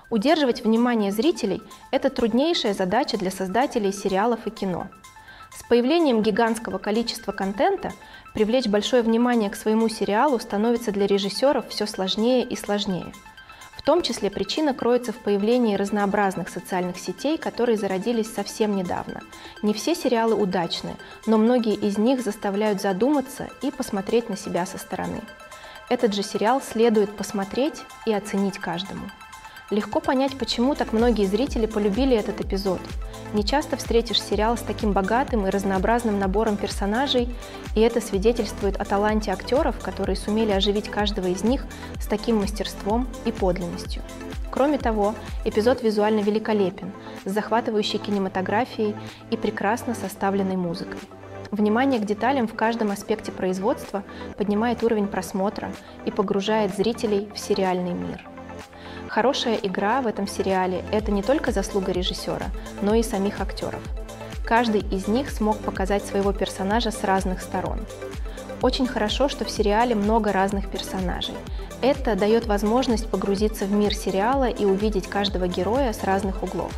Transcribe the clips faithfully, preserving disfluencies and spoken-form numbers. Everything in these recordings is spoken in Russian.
Удерживать внимание зрителей – это труднейшая задача для создателей сериалов и кино. С появлением гигантского количества контента привлечь большое внимание к своему сериалу становится для режиссеров все сложнее и сложнее. В том числе причина кроется в появлении разнообразных социальных сетей, которые зародились совсем недавно. Не все сериалы удачны, но многие из них заставляют задуматься и посмотреть на себя со стороны. Этот же сериал следует посмотреть и оценить каждому. Легко понять, почему так многие зрители полюбили этот эпизод. Не часто встретишь сериал с таким богатым и разнообразным набором персонажей, и это свидетельствует о таланте актеров, которые сумели оживить каждого из них с таким мастерством и подлинностью. Кроме того, эпизод визуально великолепен, с захватывающей кинематографией и прекрасно составленной музыкой. Внимание к деталям в каждом аспекте производства поднимает уровень просмотра и погружает зрителей в сериальный мир. Хорошая игра в этом сериале – это не только заслуга режиссера, но и самих актеров. Каждый из них смог показать своего персонажа с разных сторон. Очень хорошо, что в сериале много разных персонажей. Это дает возможность погрузиться в мир сериала и увидеть каждого героя с разных углов.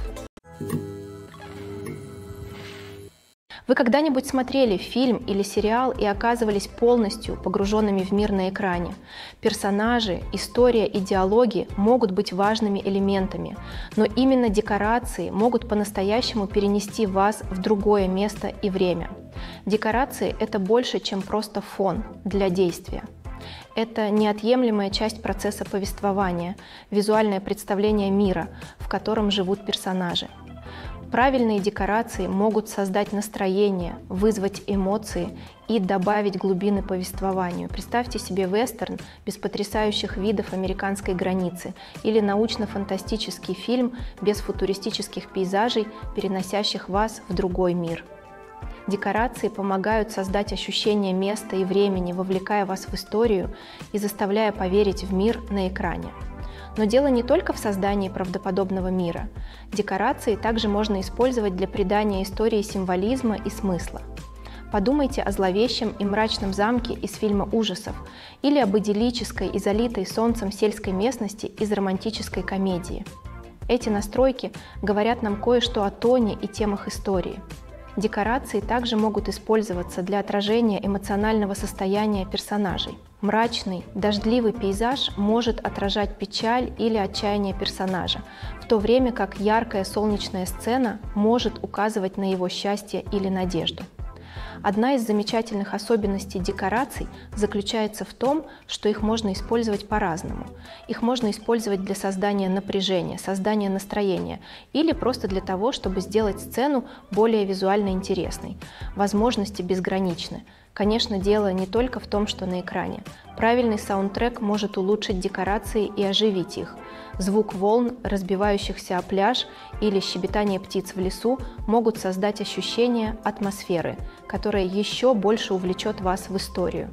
Вы когда-нибудь смотрели фильм или сериал и оказывались полностью погруженными в мир на экране? Персонажи, история и диалоги могут быть важными элементами, но именно декорации могут по-настоящему перенести вас в другое место и время. Декорации – это больше, чем просто фон для действия. Это неотъемлемая часть процесса повествования, визуальное представление мира, в котором живут персонажи. Правильные декорации могут создать настроение, вызвать эмоции и добавить глубины повествованию. Представьте себе вестерн без потрясающих видов американской границы или научно-фантастический фильм без футуристических пейзажей, переносящих вас в другой мир. Декорации помогают создать ощущение места и времени, вовлекая вас в историю и заставляя поверить в мир на экране. Но дело не только в создании правдоподобного мира. Декорации также можно использовать для придания истории символизма и смысла. Подумайте о зловещем и мрачном замке из фильма ужасов или об идиллической и залитой солнцем сельской местности из романтической комедии. Эти настройки говорят нам кое-что о тоне и темах истории. Декорации также могут использоваться для отражения эмоционального состояния персонажей. Мрачный, дождливый пейзаж может отражать печаль или отчаяние персонажа, в то время как яркая солнечная сцена может указывать на его счастье или надежду. Одна из замечательных особенностей декораций заключается в том, что их можно использовать по-разному. Их можно использовать для создания напряжения, создания настроения или просто для того, чтобы сделать сцену более визуально интересной. Возможности безграничны. Конечно, дело не только в том, что на экране. Правильный саундтрек может улучшить декорации и оживить их. Звук волн, разбивающихся о пляж, или щебетание птиц в лесу могут создать ощущение атмосферы, которое еще больше увлечет вас в историю.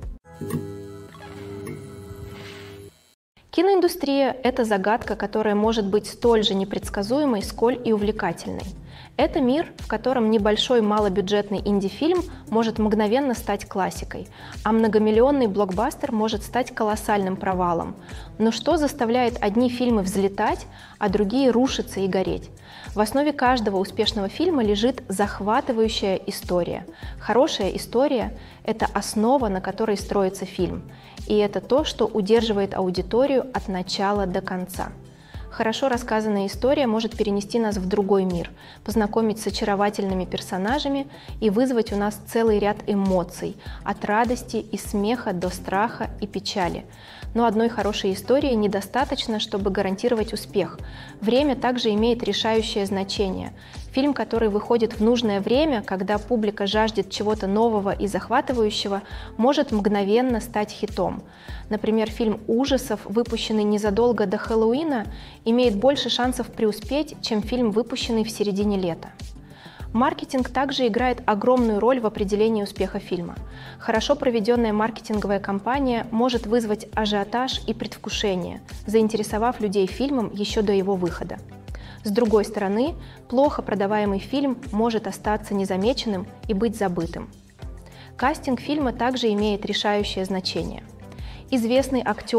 Киноиндустрия – это загадка, которая может быть столь же непредсказуемой, сколь и увлекательной. Это мир, в котором небольшой малобюджетный инди-фильм может мгновенно стать классикой, а многомиллионный блокбастер может стать колоссальным провалом. Но что заставляет одни фильмы взлетать, а другие рушиться и гореть? В основе каждого успешного фильма лежит захватывающая история. Хорошая история – это основа, на которой строится фильм. И это то, что удерживает аудиторию от начала до конца. Хорошо рассказанная история может перенести нас в другой мир, познакомить с очаровательными персонажами и вызвать у нас целый ряд эмоций, от радости и смеха до страха и печали. Но одной хорошей истории недостаточно, чтобы гарантировать успех. Время также имеет решающее значение. Фильм, который выходит в нужное время, когда публика жаждет чего-то нового и захватывающего, может мгновенно стать хитом. Например, фильм ужасов, выпущенный незадолго до Хэллоуина, имеет больше шансов преуспеть, чем фильм, выпущенный в середине лета. Маркетинг также играет огромную роль в определении успеха фильма. Хорошо проведенная маркетинговая кампания может вызвать ажиотаж и предвкушение, заинтересовав людей фильмом еще до его выхода. С другой стороны, плохо продаваемый фильм может остаться незамеченным и быть забытым. Кастинг фильма также имеет решающее значение. Известный актер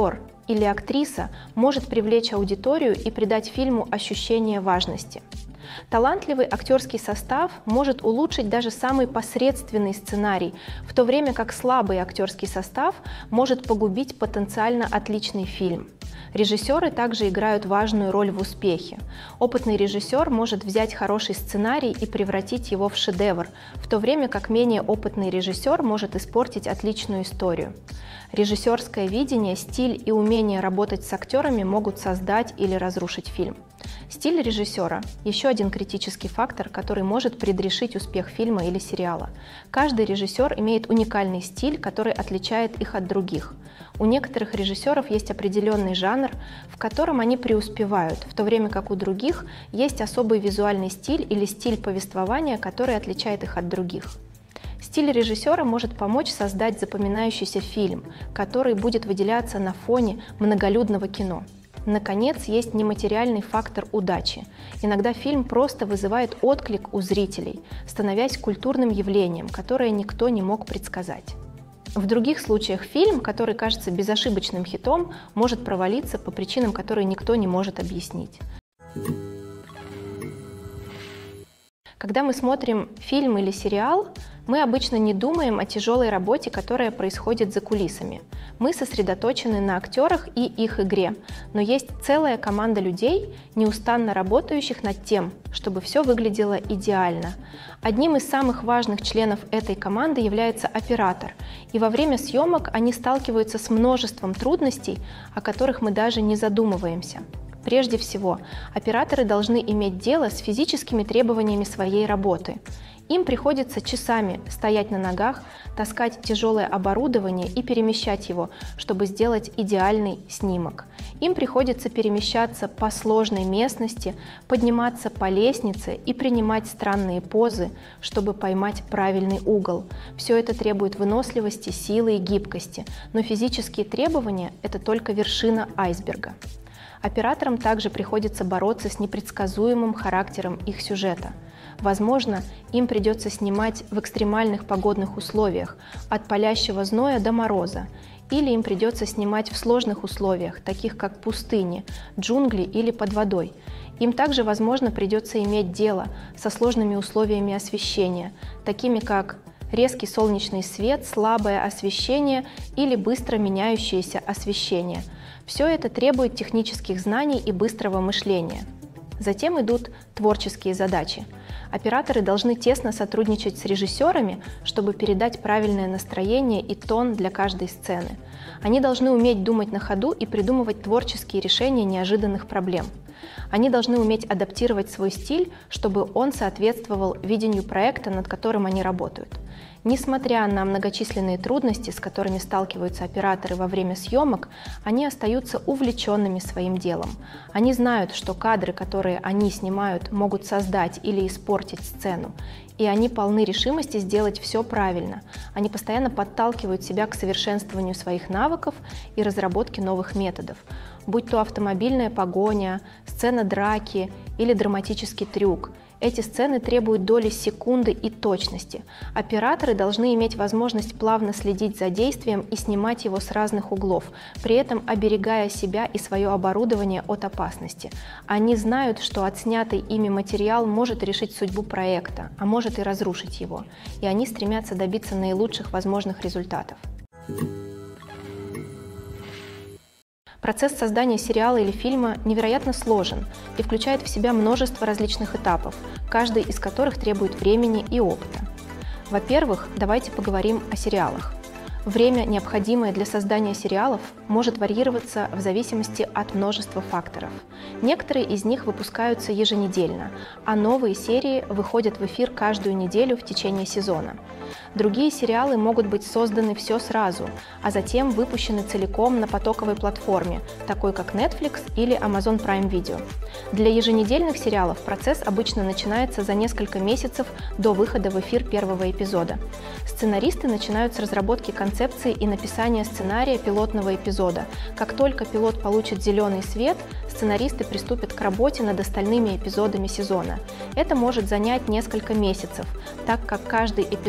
или актриса может привлечь аудиторию и придать фильму ощущение важности. Талантливый актерский состав может улучшить даже самый посредственный сценарий, в то время как слабый актерский состав может погубить потенциально отличный фильм. Режиссеры также играют важную роль в успехе. Опытный режиссер может взять хороший сценарий и превратить его в шедевр, в то время как менее опытный режиссер может испортить отличную историю. Режиссерское видение, стиль и умение работать с актерами могут создать или разрушить фильм. Стиль режиссера – еще один критический фактор, который может предрешить успех фильма или сериала. Каждый режиссер имеет уникальный стиль, который отличает их от других. У некоторых режиссеров есть определенный жанр, в котором они преуспевают, в то время как у других есть особый визуальный стиль или стиль повествования, который отличает их от других. Стиль режиссера может помочь создать запоминающийся фильм, который будет выделяться на фоне многолюдного кино. Наконец, есть нематериальный фактор удачи. Иногда фильм просто вызывает отклик у зрителей, становясь культурным явлением, которое никто не мог предсказать. В других случаях фильм, который кажется безошибочным хитом, может провалиться по причинам, которые никто не может объяснить. Когда мы смотрим фильм или сериал, мы обычно не думаем о тяжелой работе, которая происходит за кулисами. Мы сосредоточены на актерах и их игре, но есть целая команда людей, неустанно работающих над тем, чтобы все выглядело идеально. Одним из самых важных членов этой команды является оператор, и во время съемок они сталкиваются с множеством трудностей, о которых мы даже не задумываемся. Прежде всего, операторы должны иметь дело с физическими требованиями своей работы. Им приходится часами стоять на ногах, таскать тяжелое оборудование и перемещать его, чтобы сделать идеальный снимок. Им приходится перемещаться по сложной местности, подниматься по лестнице и принимать странные позы, чтобы поймать правильный угол. Все это требует выносливости, силы и гибкости, но физические требования – это только вершина айсберга. Операторам также приходится бороться с непредсказуемым характером их сюжета. Возможно, им придется снимать в экстремальных погодных условиях, от палящего зноя до мороза, или им придется снимать в сложных условиях, таких как пустыни, джунгли или под водой. Им также, возможно, придется иметь дело со сложными условиями освещения, такими как резкий солнечный свет, слабое освещение или быстро меняющееся освещение. Все это требует технических знаний и быстрого мышления. Затем идут творческие задачи. Операторы должны тесно сотрудничать с режиссерами, чтобы передать правильное настроение и тон для каждой сцены. Они должны уметь думать на ходу и придумывать творческие решения неожиданных проблем. Они должны уметь адаптировать свой стиль, чтобы он соответствовал видению проекта, над которым они работают. Несмотря на многочисленные трудности, с которыми сталкиваются операторы во время съемок, они остаются увлеченными своим делом. Они знают, что кадры, которые они снимают, могут создать или испортить сцену, и они полны решимости сделать все правильно. Они постоянно подталкивают себя к совершенствованию своих навыков и разработке новых методов, будь то автомобильная погоня, сцена драки или драматический трюк. Эти сцены требуют доли секунды и точности. Операторы должны иметь возможность плавно следить за действием и снимать его с разных углов, при этом оберегая себя и свое оборудование от опасности. Они знают, что отснятый ими материал может решить судьбу проекта, а может и разрушить его, и они стремятся добиться наилучших возможных результатов. Процесс создания сериала или фильма невероятно сложен и включает в себя множество различных этапов, каждый из которых требует времени и опыта. Во-первых, давайте поговорим о сериалах. Время, необходимое для создания сериалов, может варьироваться в зависимости от множества факторов. Некоторые из них выпускаются еженедельно, а новые серии выходят в эфир каждую неделю в течение сезона. Другие сериалы могут быть созданы все сразу, а затем выпущены целиком на потоковой платформе, такой как Netflix или Amazon Prime Video. Для еженедельных сериалов процесс обычно начинается за несколько месяцев до выхода в эфир первого эпизода. Сценаристы начинают с разработки концепции и написания сценария пилотного эпизода. Как только пилот получит зеленый свет, сценаристы приступят к работе над остальными эпизодами сезона. Это может занять несколько месяцев, так как каждый эпизод должен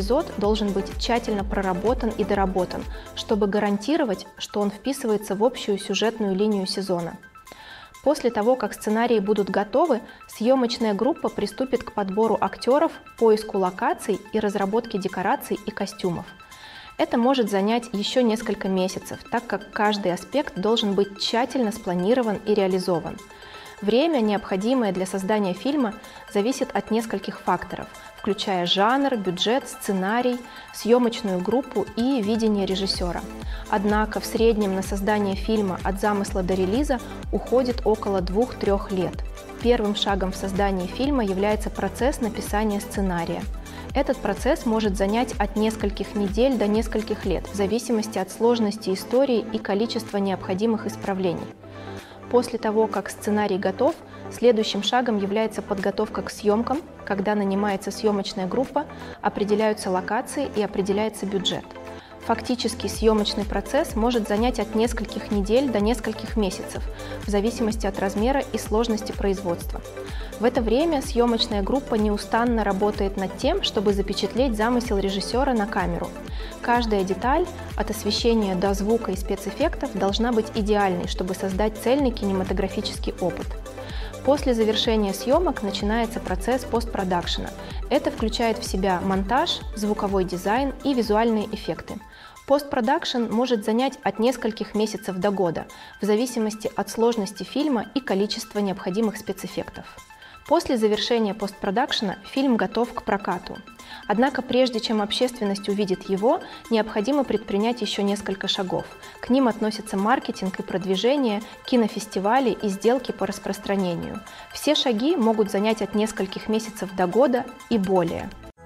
должен быть тщательно проработан и доработан, чтобы гарантировать, что он вписывается в общую сюжетную линию сезона. После того, как сценарии будут готовы, съемочная группа приступит к подбору актеров, поиску локаций и разработке декораций и костюмов. Это может занять еще несколько месяцев, так как каждый аспект должен быть тщательно спланирован и реализован. Время, необходимое для создания фильма, зависит от нескольких факторов, включая жанр, бюджет, сценарий, съемочную группу и видение режиссера. Однако в среднем на создание фильма от замысла до релиза уходит около двух-трех лет. Первым шагом в создании фильма является процесс написания сценария. Этот процесс может занять от нескольких недель до нескольких лет, в зависимости от сложности истории и количества необходимых исправлений. После того, как сценарий готов, следующим шагом является подготовка к съемкам, когда нанимается съемочная группа, определяются локации и определяется бюджет. Фактически съемочный процесс может занять от нескольких недель до нескольких месяцев, в зависимости от размера и сложности производства. В это время съемочная группа неустанно работает над тем, чтобы запечатлеть замысел режиссера на камеру. Каждая деталь, от освещения до звука и спецэффектов, должна быть идеальной, чтобы создать цельный кинематографический опыт. После завершения съемок начинается процесс постпродакшена. Это включает в себя монтаж, звуковой дизайн и визуальные эффекты. Постпродакшн может занять от нескольких месяцев до года, в зависимости от сложности фильма и количества необходимых спецэффектов. После завершения постпродакшена фильм готов к прокату. Однако прежде чем общественность увидит его, необходимо предпринять еще несколько шагов. К ним относятся маркетинг и продвижение, кинофестивали и сделки по распространению. Все шаги могут занять от нескольких месяцев до года и более.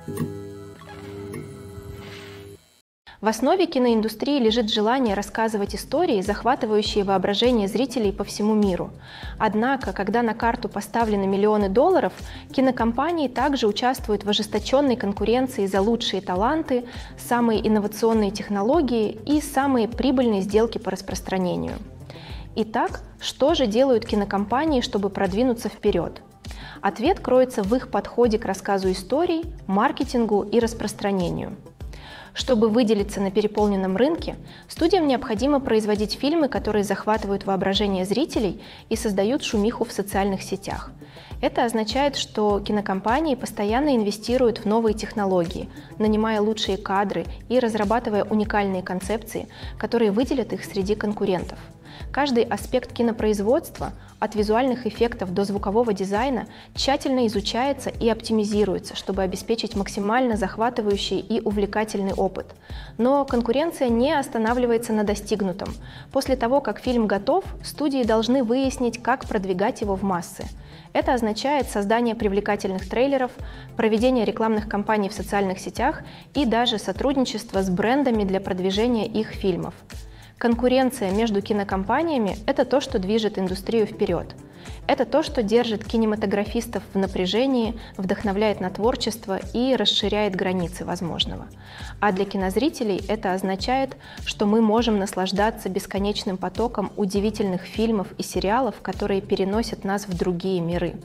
В основе киноиндустрии лежит желание рассказывать истории, захватывающие воображение зрителей по всему миру. Однако, когда на карту поставлены миллионы долларов, кинокомпании также участвуют в ожесточенной конкуренции за лучшие таланты, самые инновационные технологии и самые прибыльные сделки по распространению. Итак, что же делают кинокомпании, чтобы продвинуться вперед? Ответ кроется в их подходе к рассказу историй, маркетингу и распространению. Чтобы выделиться на переполненном рынке, студиям необходимо производить фильмы, которые захватывают воображение зрителей и создают шумиху в социальных сетях. Это означает, что кинокомпании постоянно инвестируют в новые технологии, нанимая лучшие кадры и разрабатывая уникальные концепции, которые выделят их среди конкурентов. Каждый аспект кинопроизводства, от визуальных эффектов до звукового дизайна, тщательно изучается и оптимизируется, чтобы обеспечить максимально захватывающий и увлекательный опыт. Но конкуренция не останавливается на достигнутом. После того, как фильм готов, студии должны выяснить, как продвигать его в массы. Это означает создание привлекательных трейлеров, проведение рекламных кампаний в социальных сетях и даже сотрудничество с брендами для продвижения их фильмов. Конкуренция между кинокомпаниями – это то, что движет индустрию вперед. Это то, что держит кинематографистов в напряжении, вдохновляет на творчество и расширяет границы возможного. А для кинозрителей это означает, что мы можем наслаждаться бесконечным потоком удивительных фильмов и сериалов, которые переносят нас в другие миры.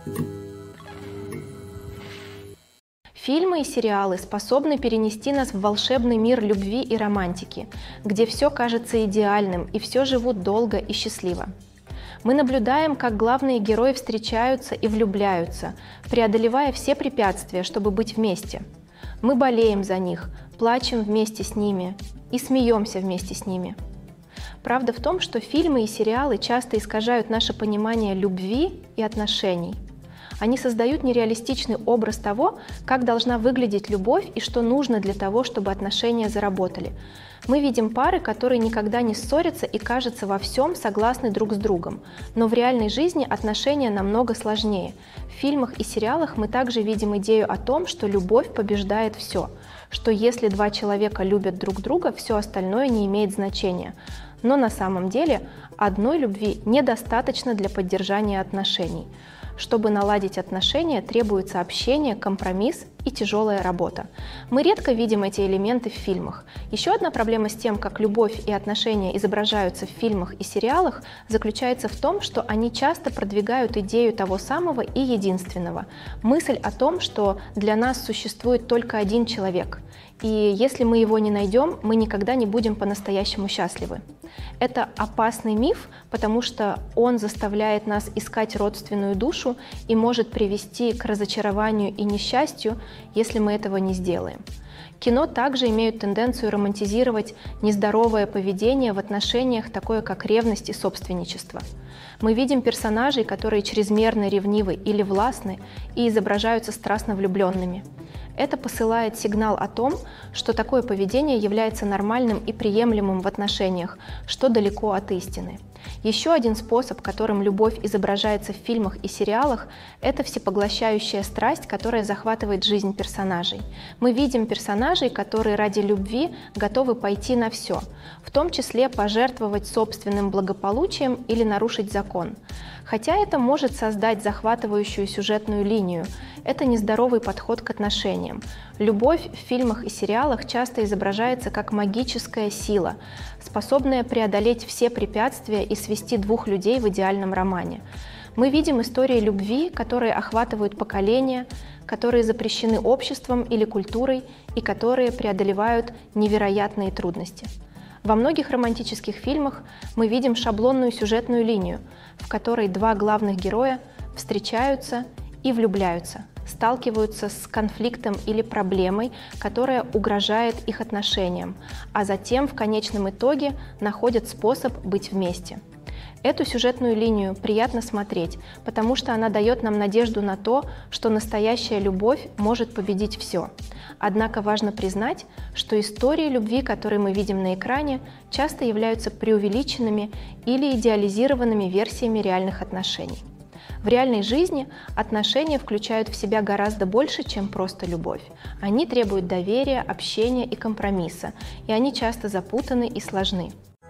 Фильмы и сериалы способны перенести нас в волшебный мир любви и романтики, где все кажется идеальным и все живут долго и счастливо. Мы наблюдаем, как главные герои встречаются и влюбляются, преодолевая все препятствия, чтобы быть вместе. Мы болеем за них, плачем вместе с ними и смеемся вместе с ними. Правда в том, что фильмы и сериалы часто искажают наше понимание любви и отношений. Они создают нереалистичный образ того, как должна выглядеть любовь и что нужно для того, чтобы отношения заработали. Мы видим пары, которые никогда не ссорятся и, кажется, во всем согласны друг с другом. Но в реальной жизни отношения намного сложнее. В фильмах и сериалах мы также видим идею о том, что любовь побеждает все, что если два человека любят друг друга, все остальное не имеет значения. Но на самом деле одной любви недостаточно для поддержания отношений. Чтобы наладить отношения, требуется общение, компромисс и тяжелая работа. Мы редко видим эти элементы в фильмах. Еще одна проблема с тем, как любовь и отношения изображаются в фильмах и сериалах, заключается в том, что они часто продвигают идею того самого и единственного. Мысль о том, что для нас существует только один человек, и если мы его не найдем, мы никогда не будем по-настоящему счастливы. Это опасный миф, потому что он заставляет нас искать родственную душу и может привести к разочарованию и несчастью, если мы этого не сделаем. Кино также имеют тенденцию романтизировать нездоровое поведение в отношениях, такое как ревность и собственничество. Мы видим персонажей, которые чрезмерно ревнивы или властны и изображаются страстно влюбленными. Это посылает сигнал о том, что такое поведение является нормальным и приемлемым в отношениях, что далеко от истины. Еще один способ, которым любовь изображается в фильмах и сериалах, это всепоглощающая страсть, которая захватывает жизнь персонажей. Мы видим персонажей, которые ради любви готовы пойти на все, в том числе пожертвовать собственным благополучием или нарушить закон. Хотя это может создать захватывающую сюжетную линию, это нездоровый подход к отношениям. Любовь в фильмах и сериалах часто изображается как магическая сила, способная преодолеть все препятствия и свести двух людей в идеальном романе. Мы видим истории любви, которые охватывают поколения, которые запрещены обществом или культурой и которые преодолевают невероятные трудности. Во многих романтических фильмах мы видим шаблонную сюжетную линию, в которой два главных героя встречаются и влюбляются, сталкиваются с конфликтом или проблемой, которая угрожает их отношениям, а затем в конечном итоге находят способ быть вместе. Эту сюжетную линию приятно смотреть, потому что она дает нам надежду на то, что настоящая любовь может победить все. Однако важно признать, что истории любви, которые мы видим на экране, часто являются преувеличенными или идеализированными версиями реальных отношений. В реальной жизни отношения включают в себя гораздо больше, чем просто любовь. Они требуют доверия, общения и компромисса, и они часто запутаны и сложны.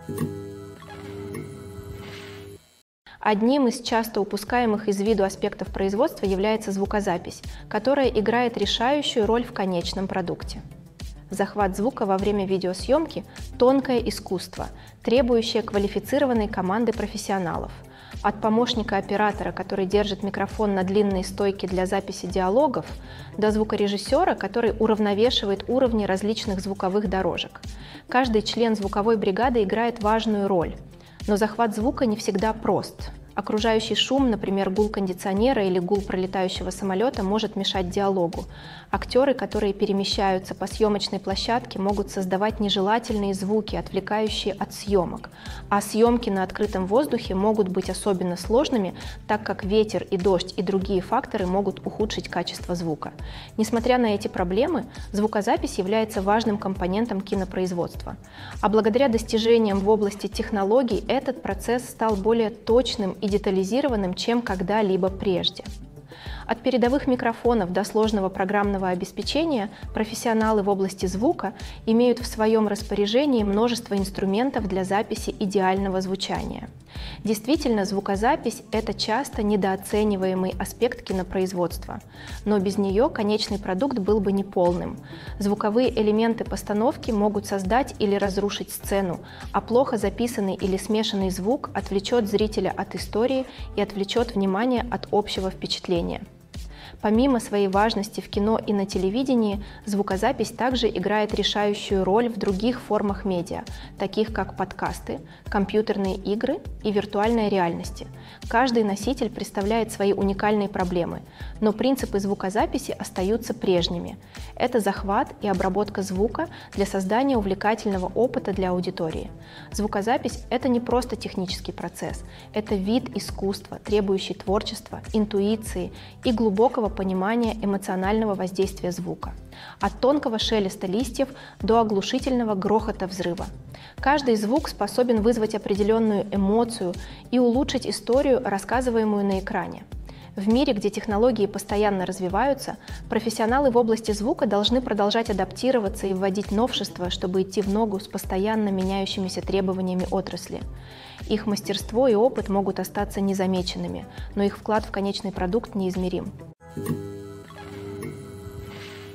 Одним из часто упускаемых из виду аспектов производства является звукозапись, которая играет решающую роль в конечном продукте. Захват звука во время видеосъемки – тонкое искусство, требующее квалифицированной команды профессионалов. От помощника оператора, который держит микрофон на длинной стойке для записи диалогов, до звукорежиссера, который уравновешивает уровни различных звуковых дорожек. Каждый член звуковой бригады играет важную роль. Но захват звука не всегда прост. Окружающий шум, например, гул кондиционера или гул пролетающего самолета, может мешать диалогу. Актеры, которые перемещаются по съемочной площадке, могут создавать нежелательные звуки, отвлекающие от съемок. А съемки на открытом воздухе могут быть особенно сложными, так как ветер и дождь и другие факторы могут ухудшить качество звука. Несмотря на эти проблемы, звукозапись является важным компонентом кинопроизводства. А благодаря достижениям в области технологий этот процесс стал более точным и детализированным, чем когда-либо прежде. От передовых микрофонов до сложного программного обеспечения профессионалы в области звука имеют в своем распоряжении множество инструментов для записи идеального звучания. Действительно, звукозапись – это часто недооцениваемый аспект кинопроизводства, но без нее конечный продукт был бы неполным. Звуковые элементы постановки могут создать или разрушить сцену, а плохо записанный или смешанный звук отвлечет зрителя от истории и отвлечет внимание от общего впечатления. Помимо своей важности в кино и на телевидении, звукозапись также играет решающую роль в других формах медиа, таких как подкасты, компьютерные игры и виртуальная реальность. Каждый носитель представляет свои уникальные проблемы, но принципы звукозаписи остаются прежними. Это захват и обработка звука для создания увлекательного опыта для аудитории. Звукозапись – это не просто технический процесс, это вид искусства, требующий творчества, интуиции и глубокого понимания эмоционального воздействия звука. От тонкого шелеста листьев до оглушительного грохота взрыва. Каждый звук способен вызвать определенную эмоцию и улучшить историю, рассказываемую на экране. В мире, где технологии постоянно развиваются, профессионалы в области звука должны продолжать адаптироваться и вводить новшества, чтобы идти в ногу с постоянно меняющимися требованиями отрасли. Их мастерство и опыт могут остаться незамеченными, но их вклад в конечный продукт неизмерим.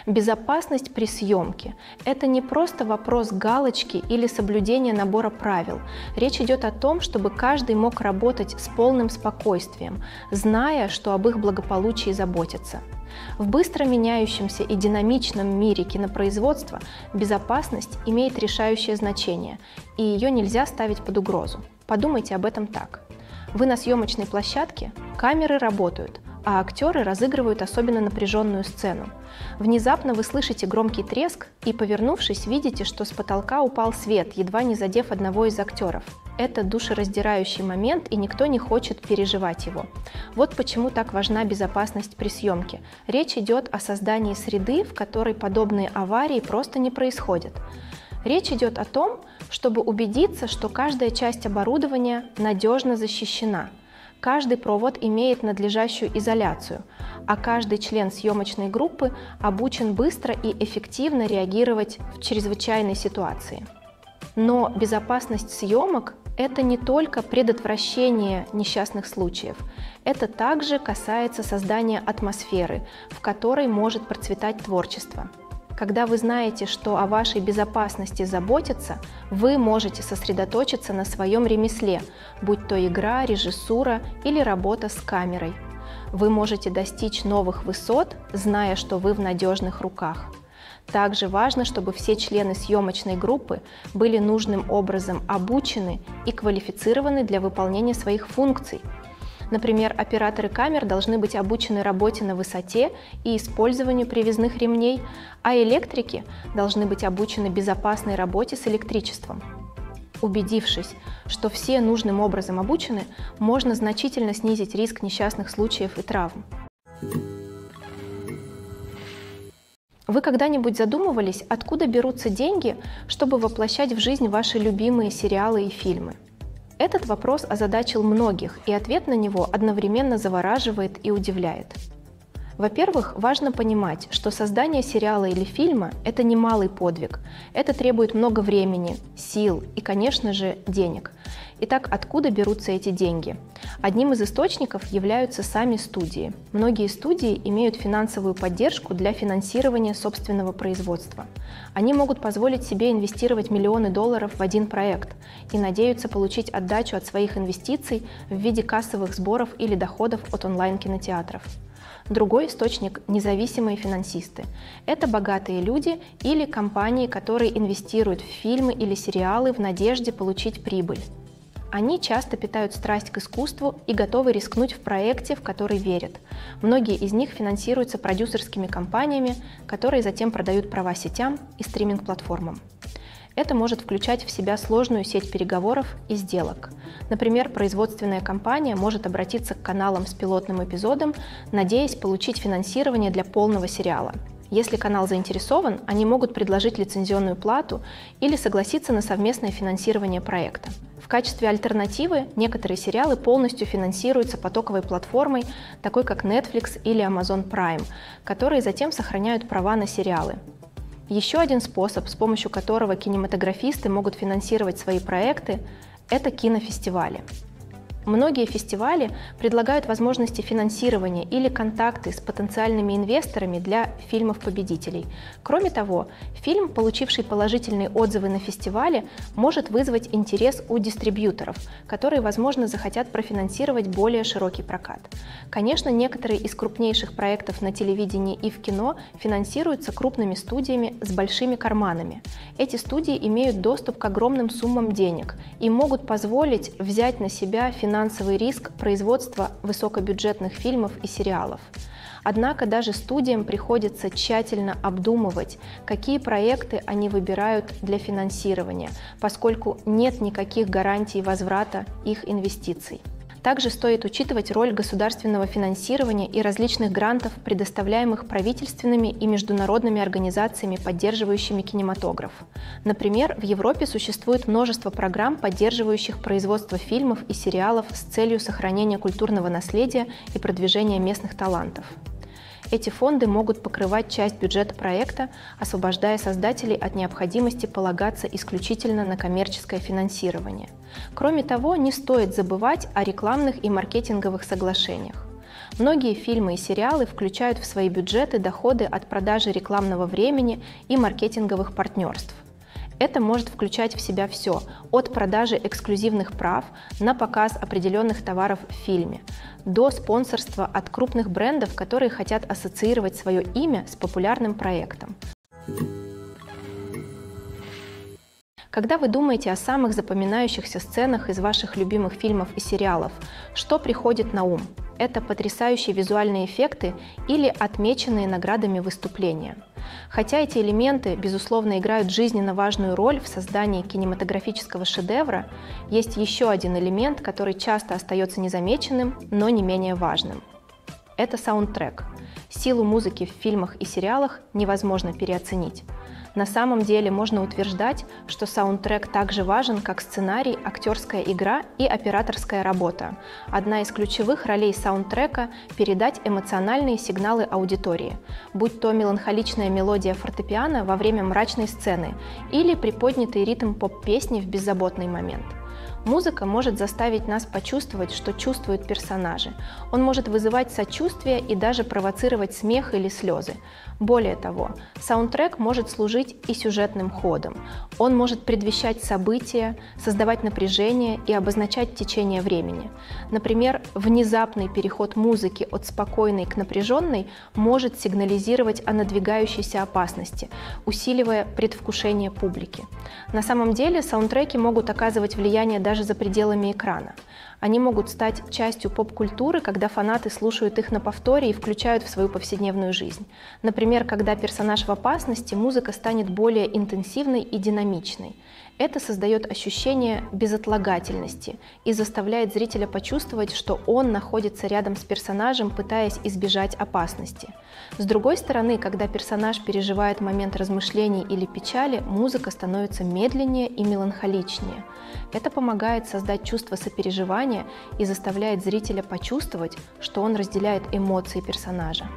Безопасность при съемке – это не просто вопрос галочки или соблюдения набора правил. Речь идет о том, чтобы каждый мог работать с полным спокойствием, зная, что об их благополучии заботятся. В быстро меняющемся и динамичном мире кинопроизводства безопасность имеет решающее значение, и ее нельзя ставить под угрозу. Подумайте об этом так. Вы на съемочной площадке, камеры работают, а актеры разыгрывают особенно напряженную сцену. Внезапно вы слышите громкий треск и, повернувшись, видите, что с потолка упал свет, едва не задев одного из актеров. Это душераздирающий момент, и никто не хочет переживать его. Вот почему так важна безопасность при съемке. Речь идет о создании среды, в которой подобные аварии просто не происходят. Речь идет о том, чтобы убедиться, что каждая часть оборудования надежно защищена. Каждый провод имеет надлежащую изоляцию, а каждый член съемочной группы обучен быстро и эффективно реагировать в чрезвычайной ситуации. Но безопасность съемок – это не только предотвращение несчастных случаев. Это также касается создания атмосферы, в которой может процветать творчество. Когда вы знаете, что о вашей безопасности заботятся, вы можете сосредоточиться на своем ремесле, будь то игра, режиссура или работа с камерой. Вы можете достичь новых высот, зная, что вы в надежных руках. Также важно, чтобы все члены съемочной группы были нужным образом обучены и квалифицированы для выполнения своих функций. Например, операторы камер должны быть обучены работе на высоте и использованию привязных ремней, а электрики должны быть обучены безопасной работе с электричеством. Убедившись, что все нужным образом обучены, можно значительно снизить риск несчастных случаев и травм. Вы когда-нибудь задумывались, откуда берутся деньги, чтобы воплощать в жизнь ваши любимые сериалы и фильмы? Этот вопрос озадачил многих, и ответ на него одновременно завораживает и удивляет. Во-первых, важно понимать, что создание сериала или фильма – это немалый подвиг. Это требует много времени, сил и, конечно же, денег. Итак, откуда берутся эти деньги? Одним из источников являются сами студии. Многие студии имеют финансовую поддержку для финансирования собственного производства. Они могут позволить себе инвестировать миллионы долларов в один проект и надеются получить отдачу от своих инвестиций в виде кассовых сборов или доходов от онлайн-кинотеатров. Другой источник – независимые финансисты. Это богатые люди или компании, которые инвестируют в фильмы или сериалы в надежде получить прибыль. Они часто питают страсть к искусству и готовы рискнуть в проекте, в который верят. Многие из них финансируются продюсерскими компаниями, которые затем продают права сетям и стриминг-платформам. Это может включать в себя сложную сеть переговоров и сделок. Например, производственная компания может обратиться к каналам с пилотным эпизодом, надеясь получить финансирование для полного сериала. Если канал заинтересован, они могут предложить лицензионную плату или согласиться на совместное финансирование проекта. В качестве альтернативы некоторые сериалы полностью финансируются потоковой платформой, такой как Netflix или Amazon Prime, которые затем сохраняют права на сериалы. Еще один способ, с помощью которого кинематографисты могут финансировать свои проекты, это кинофестивали. Многие фестивали предлагают возможности финансирования или контакты с потенциальными инвесторами для фильмов-победителей. Кроме того, фильм, получивший положительные отзывы на фестивале, может вызвать интерес у дистрибьюторов, которые, возможно, захотят профинансировать более широкий прокат. Конечно, некоторые из крупнейших проектов на телевидении и в кино финансируются крупными студиями с большими карманами. Эти студии имеют доступ к огромным суммам денег и могут позволить взять на себя финансовые финансовый риск производства высокобюджетных фильмов и сериалов. Однако даже студиям приходится тщательно обдумывать, какие проекты они выбирают для финансирования, поскольку нет никаких гарантий возврата их инвестиций. Также стоит учитывать роль государственного финансирования и различных грантов, предоставляемых правительственными и международными организациями, поддерживающими кинематограф. Например, в Европе существует множество программ, поддерживающих производство фильмов и сериалов с целью сохранения культурного наследия и продвижения местных талантов. Эти фонды могут покрывать часть бюджета проекта, освобождая создателей от необходимости полагаться исключительно на коммерческое финансирование. Кроме того, не стоит забывать о рекламных и маркетинговых соглашениях. Многие фильмы и сериалы включают в свои бюджеты доходы от продажи рекламного времени и маркетинговых партнерств. Это может включать в себя все, от продажи эксклюзивных прав на показ определенных товаров в фильме, до спонсорства от крупных брендов, которые хотят ассоциировать свое имя с популярным проектом. Когда вы думаете о самых запоминающихся сценах из ваших любимых фильмов и сериалов, что приходит на ум? Это потрясающие визуальные эффекты или отмеченные наградами выступления. Хотя эти элементы, безусловно, играют жизненно важную роль в создании кинематографического шедевра, есть еще один элемент, который часто остается незамеченным, но не менее важным. Это саундтрек. Силу музыки в фильмах и сериалах невозможно переоценить. На самом деле можно утверждать, что саундтрек также важен, как сценарий, актерская игра и операторская работа. Одна из ключевых ролей саундтрека – передать эмоциональные сигналы аудитории, будь то меланхоличная мелодия фортепиано во время мрачной сцены или приподнятый ритм поп-песни в беззаботный момент. Музыка может заставить нас почувствовать, что чувствуют персонажи. Он может вызывать сочувствие и даже провоцировать смех или слезы. Более того, саундтрек может служить и сюжетным ходом. Он может предвещать события, создавать напряжение и обозначать течение времени. Например, внезапный переход музыки от спокойной к напряженной может сигнализировать о надвигающейся опасности, усиливая предвкушение публики. На самом деле саундтреки могут оказывать влияние даже за пределами экрана. Они могут стать частью поп-культуры, когда фанаты слушают их на повторе и включают в свою повседневную жизнь. Например, когда персонаж в опасности, музыка станет более интенсивной и динамичной. Это создает ощущение безотлагательности и заставляет зрителя почувствовать, что он находится рядом с персонажем, пытаясь избежать опасности. С другой стороны, когда персонаж переживает момент размышлений или печали, музыка становится медленнее и меланхоличнее. Это помогает создать чувство сопереживания и заставляет зрителя почувствовать, что он разделяет эмоции персонажа.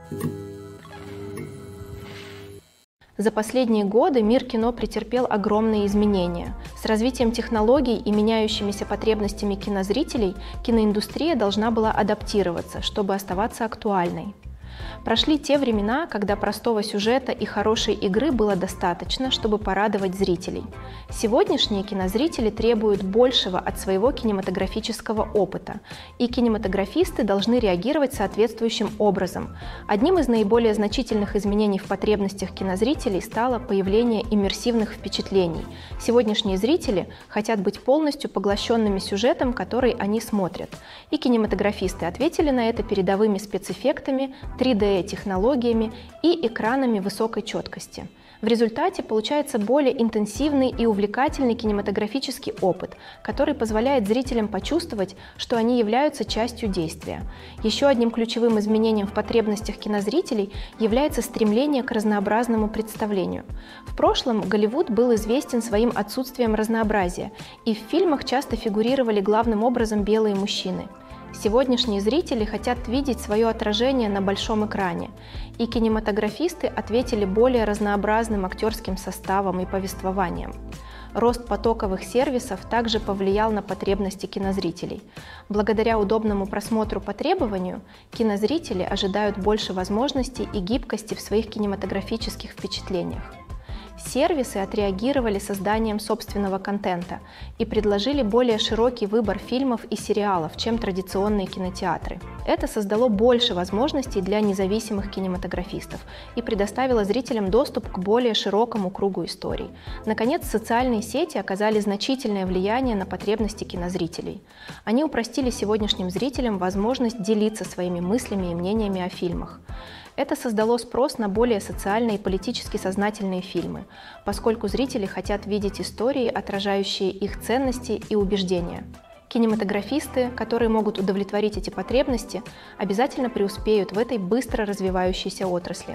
За последние годы мир кино претерпел огромные изменения. С развитием технологий и меняющимися потребностями кинозрителей киноиндустрия должна была адаптироваться, чтобы оставаться актуальной. Прошли те времена, когда простого сюжета и хорошей игры было достаточно, чтобы порадовать зрителей. Сегодняшние кинозрители требуют большего от своего кинематографического опыта, и кинематографисты должны реагировать соответствующим образом. Одним из наиболее значительных изменений в потребностях кинозрителей стало появление иммерсивных впечатлений. Сегодняшние зрители хотят быть полностью поглощенными сюжетом, который они смотрят. И кинематографисты ответили на это передовыми спецэффектами, три дэ-технологиями и экранами высокой четкости. В результате получается более интенсивный и увлекательный кинематографический опыт, который позволяет зрителям почувствовать, что они являются частью действия. Еще одним ключевым изменением в потребностях кинозрителей является стремление к разнообразному представлению. В прошлом Голливуд был известен своим отсутствием разнообразия, и в фильмах часто фигурировали главным образом белые мужчины. Сегодняшние зрители хотят видеть свое отражение на большом экране, и кинематографисты ответили более разнообразным актерским составом и повествованием. Рост потоковых сервисов также повлиял на потребности кинозрителей. Благодаря удобному просмотру по требованию, кинозрители ожидают больше возможностей и гибкости в своих кинематографических впечатлениях. Сервисы отреагировали созданием собственного контента и предложили более широкий выбор фильмов и сериалов, чем традиционные кинотеатры. Это создало больше возможностей для независимых кинематографистов и предоставило зрителям доступ к более широкому кругу историй. Наконец, социальные сети оказали значительное влияние на потребности кинозрителей. Они упростили сегодняшним зрителям возможность делиться своими мыслями и мнениями о фильмах. Это создало спрос на более социальные и политически сознательные фильмы, поскольку зрители хотят видеть истории, отражающие их ценности и убеждения. Кинематографисты, которые могут удовлетворить эти потребности, обязательно преуспеют в этой быстро развивающейся отрасли.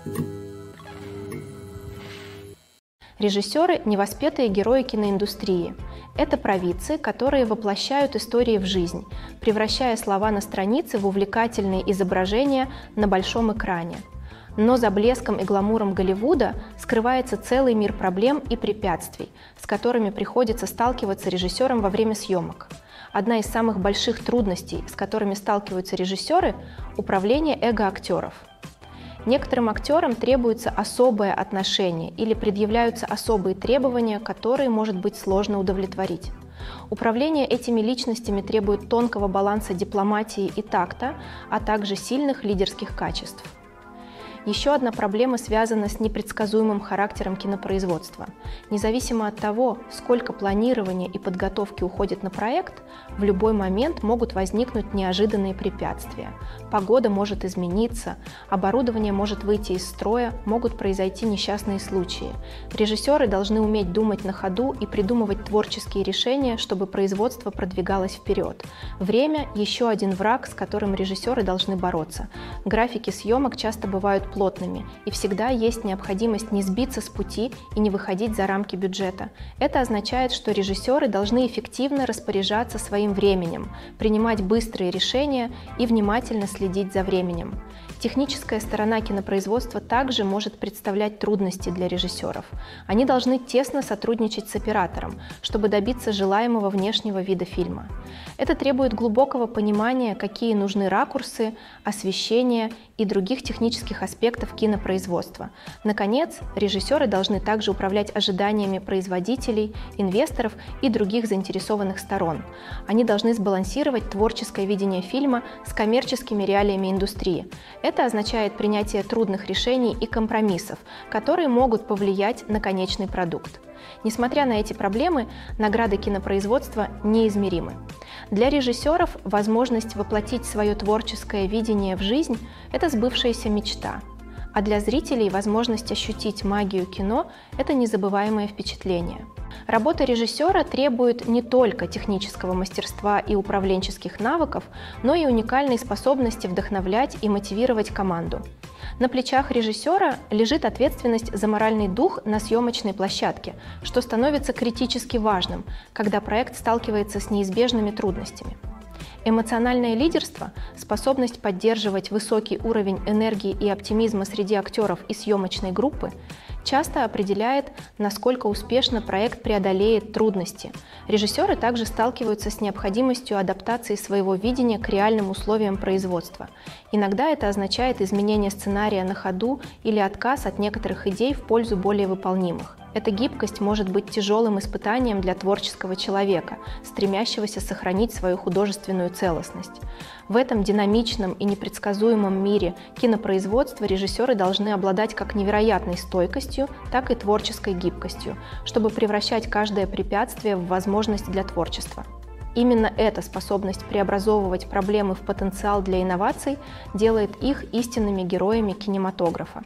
Режиссеры – невоспетые герои киноиндустрии. Это провидцы, которые воплощают истории в жизнь, превращая слова на странице в увлекательные изображения на большом экране. Но за блеском и гламуром Голливуда скрывается целый мир проблем и препятствий, с которыми приходится сталкиваться режиссерам во время съемок. одна из самых больших трудностей, с которыми сталкиваются режиссеры – управление эго актеров. Некоторым актерам требуется особое отношение или предъявляются особые требования, которые может быть сложно удовлетворить. Управление этими личностями требует тонкого баланса дипломатии и такта, а также сильных лидерских качеств. Еще одна проблема связана с непредсказуемым характером кинопроизводства. Независимо от того, сколько планирования и подготовки уходит на проект, в любой момент могут возникнуть неожиданные препятствия. Погода может измениться, оборудование может выйти из строя, могут произойти несчастные случаи. Режиссеры должны уметь думать на ходу и придумывать творческие решения, чтобы производство продвигалось вперед. Время – еще один враг, с которым режиссеры должны бороться. Графики съемок часто бывают плотными, и всегда есть необходимость не сбиться с пути и не выходить за рамки бюджета. Это означает, что режиссеры должны эффективно распоряжаться своим временем, принимать быстрые решения и внимательно следить за временем. Техническая сторона кинопроизводства также может представлять трудности для режиссеров. Они должны тесно сотрудничать с оператором, чтобы добиться желаемого внешнего вида фильма. Это требует глубокого понимания, какие нужны ракурсы, освещение и других технических аспектов кинопроизводства. Наконец, режиссеры должны также управлять ожиданиями производителей, инвесторов и других заинтересованных сторон. Они должны сбалансировать творческое видение фильма с коммерческими реалиями индустрии. Это означает принятие трудных решений и компромиссов, которые могут повлиять на конечный продукт. Несмотря на эти проблемы, награды кинопроизводства неизмеримы. Для режиссеров возможность воплотить свое творческое видение в жизнь – это сбывшаяся мечта. А для зрителей возможность ощутить магию кино – это незабываемое впечатление. Работа режиссера требует не только технического мастерства и управленческих навыков, но и уникальной способности вдохновлять и мотивировать команду. На плечах режиссера лежит ответственность за моральный дух на съемочной площадке, что становится критически важным, когда проект сталкивается с неизбежными трудностями. Эмоциональное лидерство, способность поддерживать высокий уровень энергии и оптимизма среди актеров и съемочной группы, часто определяет, насколько успешно проект преодолеет трудности. Режиссеры также сталкиваются с необходимостью адаптации своего видения к реальным условиям производства. Иногда это означает изменение сценария на ходу или отказ от некоторых идей в пользу более выполнимых. Эта гибкость может быть тяжелым испытанием для творческого человека, стремящегося сохранить свою художественную целостность. В этом динамичном и непредсказуемом мире кинопроизводства режиссеры должны обладать как невероятной стойкостью, так и творческой гибкостью, чтобы превращать каждое препятствие в возможность для творчества. Именно эта способность преобразовывать проблемы в потенциал для инноваций делает их истинными героями кинематографа.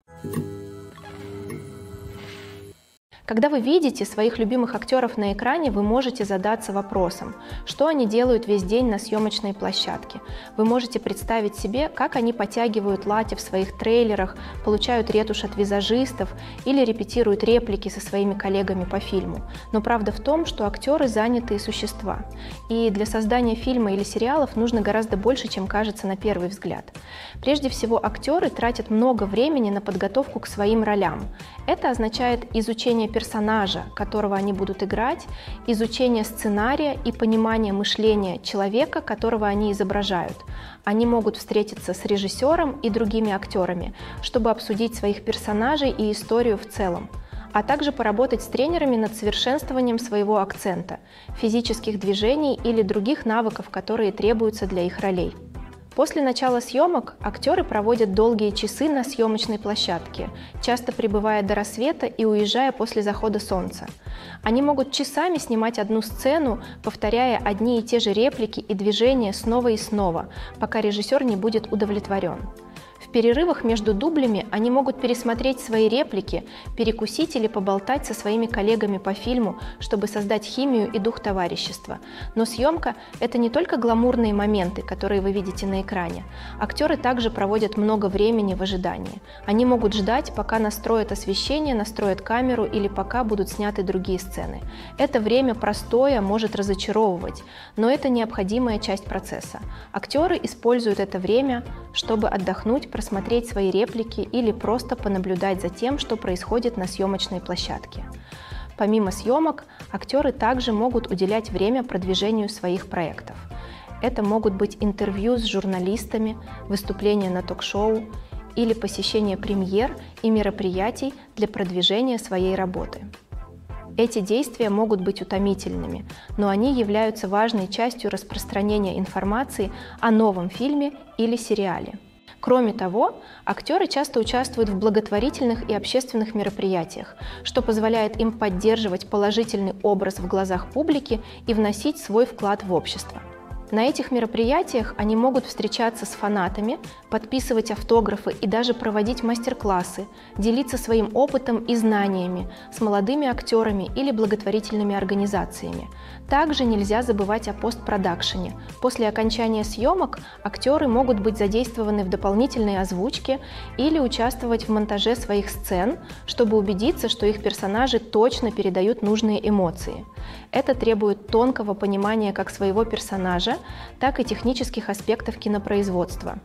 Когда вы видите своих любимых актеров на экране, вы можете задаться вопросом, что они делают весь день на съемочной площадке. Вы можете представить себе, как они подтягивают лати в своих трейлерах, получают ретушь от визажистов или репетируют реплики со своими коллегами по фильму. Но правда в том, что актеры занятые существа. И для создания фильма или сериалов нужно гораздо больше, чем кажется на первый взгляд. Прежде всего, актеры тратят много времени на подготовку к своим ролям. Это означает изучение персонажа, которого они будут играть, изучение сценария и понимание мышления человека, которого они изображают. Они могут встретиться с режиссером и другими актерами, чтобы обсудить своих персонажей и историю в целом, а также поработать с тренерами над совершенствованием своего акцента, физических движений или других навыков, которые требуются для их ролей. После начала съемок актеры проводят долгие часы на съемочной площадке, часто пребывая до рассвета и уезжая после захода солнца. Они могут часами снимать одну сцену, повторяя одни и те же реплики и движения снова и снова, пока режиссер не будет удовлетворен. В перерывах между дублями они могут пересмотреть свои реплики, перекусить или поболтать со своими коллегами по фильму, чтобы создать химию и дух товарищества. Но съемка – это не только гламурные моменты, которые вы видите на экране. Актеры также проводят много времени в ожидании. Они могут ждать, пока настроят освещение, настроят камеру или пока будут сняты другие сцены. Это время простое может разочаровывать, но это необходимая часть процесса. Актеры используют это время, чтобы отдохнуть, просмотреть свои реплики или просто понаблюдать за тем, что происходит на съемочной площадке. Помимо съемок, актеры также могут уделять время продвижению своих проектов. Это могут быть интервью с журналистами, выступления на ток-шоу или посещение премьер и мероприятий для продвижения своей работы. Эти действия могут быть утомительными, но они являются важной частью распространения информации о новом фильме или сериале. Кроме того, актеры часто участвуют в благотворительных и общественных мероприятиях, что позволяет им поддерживать положительный образ в глазах публики и вносить свой вклад в общество. На этих мероприятиях они могут встречаться с фанатами, подписывать автографы и даже проводить мастер-классы, делиться своим опытом и знаниями с молодыми актерами или благотворительными организациями. Также нельзя забывать о постпродакшене. После окончания съемок актеры могут быть задействованы в дополнительной озвучке или участвовать в монтаже своих сцен, чтобы убедиться, что их персонажи точно передают нужные эмоции. Это требует тонкого понимания как своего персонажа, так и технических аспектов кинопроизводства.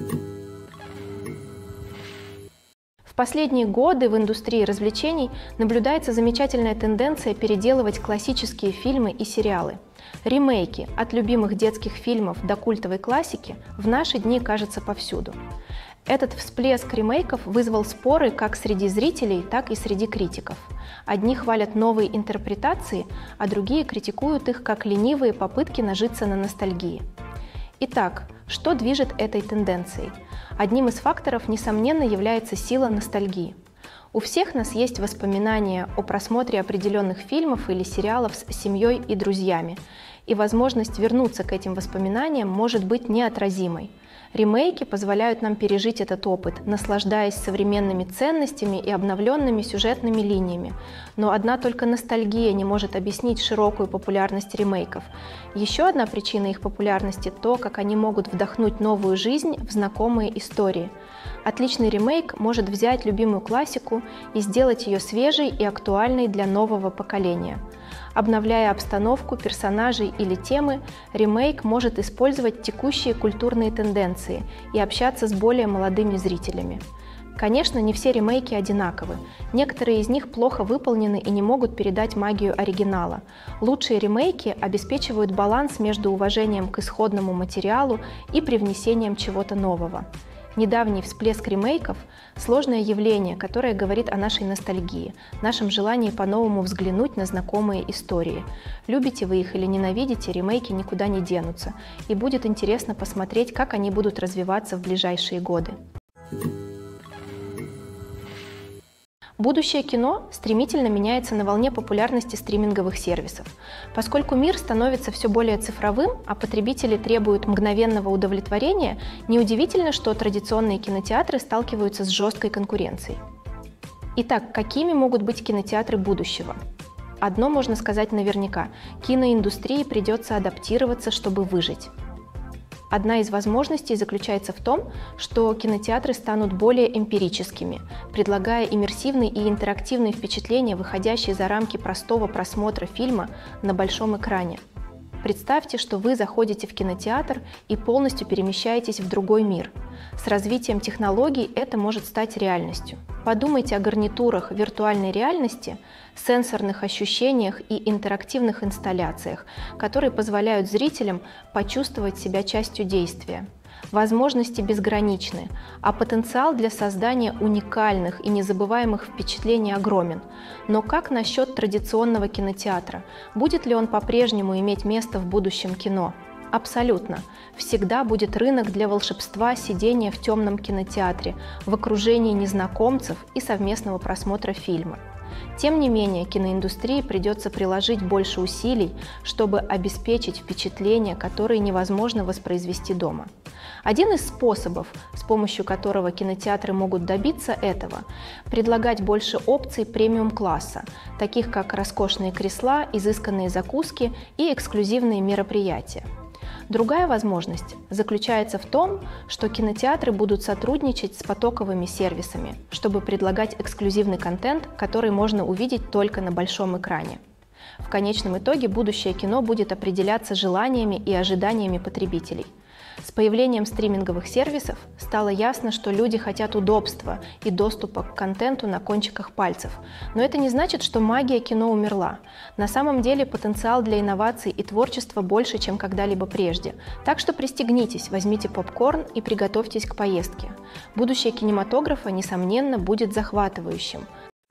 В последние годы в индустрии развлечений наблюдается замечательная тенденция переделывать классические фильмы и сериалы. Ремейки от любимых детских фильмов до культовой классики в наши дни кажутся повсюду. Этот всплеск ремейков вызвал споры как среди зрителей, так и среди критиков. Одни хвалят новые интерпретации, а другие критикуют их как ленивые попытки нажиться на ностальгии. Итак, что движет этой тенденцией? Одним из факторов, несомненно, является сила ностальгии. У всех нас есть воспоминания о просмотре определенных фильмов или сериалов с семьей и друзьями, и возможность вернуться к этим воспоминаниям может быть неотразимой. Ремейки позволяют нам пережить этот опыт, наслаждаясь современными ценностями и обновленными сюжетными линиями. Но одна только ностальгия не может объяснить широкую популярность ремейков. Еще одна причина их популярности – то, как они могут вдохнуть новую жизнь в знакомые истории. Отличный ремейк может взять любимую классику и сделать ее свежей и актуальной для нового поколения. Обновляя обстановку, персонажей или темы, ремейк может использовать текущие культурные тенденции и общаться с более молодыми зрителями. Конечно, не все ремейки одинаковы. Некоторые из них плохо выполнены и не могут передать магию оригинала. Лучшие ремейки обеспечивают баланс между уважением к исходному материалу и привнесением чего-то нового. Недавний всплеск ремейков – сложное явление, которое говорит о нашей ностальгии, нашем желании по-новому взглянуть на знакомые истории. Любите вы их или ненавидите, ремейки никуда не денутся, и будет интересно посмотреть, как они будут развиваться в ближайшие годы. Будущее кино стремительно меняется на волне популярности стриминговых сервисов. Поскольку мир становится все более цифровым, а потребители требуют мгновенного удовлетворения, неудивительно, что традиционные кинотеатры сталкиваются с жесткой конкуренцией. Итак, какими могут быть кинотеатры будущего? Одно можно сказать наверняка – киноиндустрии придется адаптироваться, чтобы выжить. Одна из возможностей заключается в том, что кинотеатры станут более эмпирическими, предлагая иммерсивные и интерактивные впечатления, выходящие за рамки простого просмотра фильма на большом экране. Представьте, что вы заходите в кинотеатр и полностью перемещаетесь в другой мир. С развитием технологий это может стать реальностью. Подумайте о гарнитурах виртуальной реальности, сенсорных ощущениях и интерактивных инсталляциях, которые позволяют зрителям почувствовать себя частью действия. Возможности безграничны, а потенциал для создания уникальных и незабываемых впечатлений огромен. Но как насчет традиционного кинотеатра? Будет ли он по-прежнему иметь место в будущем кино? Абсолютно. Всегда будет рынок для волшебства сидения в темном кинотеатре, в окружении незнакомцев и совместного просмотра фильма. Тем не менее, киноиндустрии придется приложить больше усилий, чтобы обеспечить впечатления, которые невозможно воспроизвести дома. Один из способов, с помощью которого кинотеатры могут добиться этого, предлагать больше опций премиум-класса, таких как роскошные кресла, изысканные закуски и эксклюзивные мероприятия. Другая возможность заключается в том, что кинотеатры будут сотрудничать с потоковыми сервисами, чтобы предлагать эксклюзивный контент, который можно увидеть только на большом экране. В конечном итоге будущее кино будет определяться желаниями и ожиданиями потребителей. С появлением стриминговых сервисов стало ясно, что люди хотят удобства и доступа к контенту на кончиках пальцев. Но это не значит, что магия кино умерла. На самом деле потенциал для инноваций и творчества больше, чем когда-либо прежде. Так что пристегнитесь, возьмите попкорн и приготовьтесь к поездке. Будущее кинематографа, несомненно, будет захватывающим.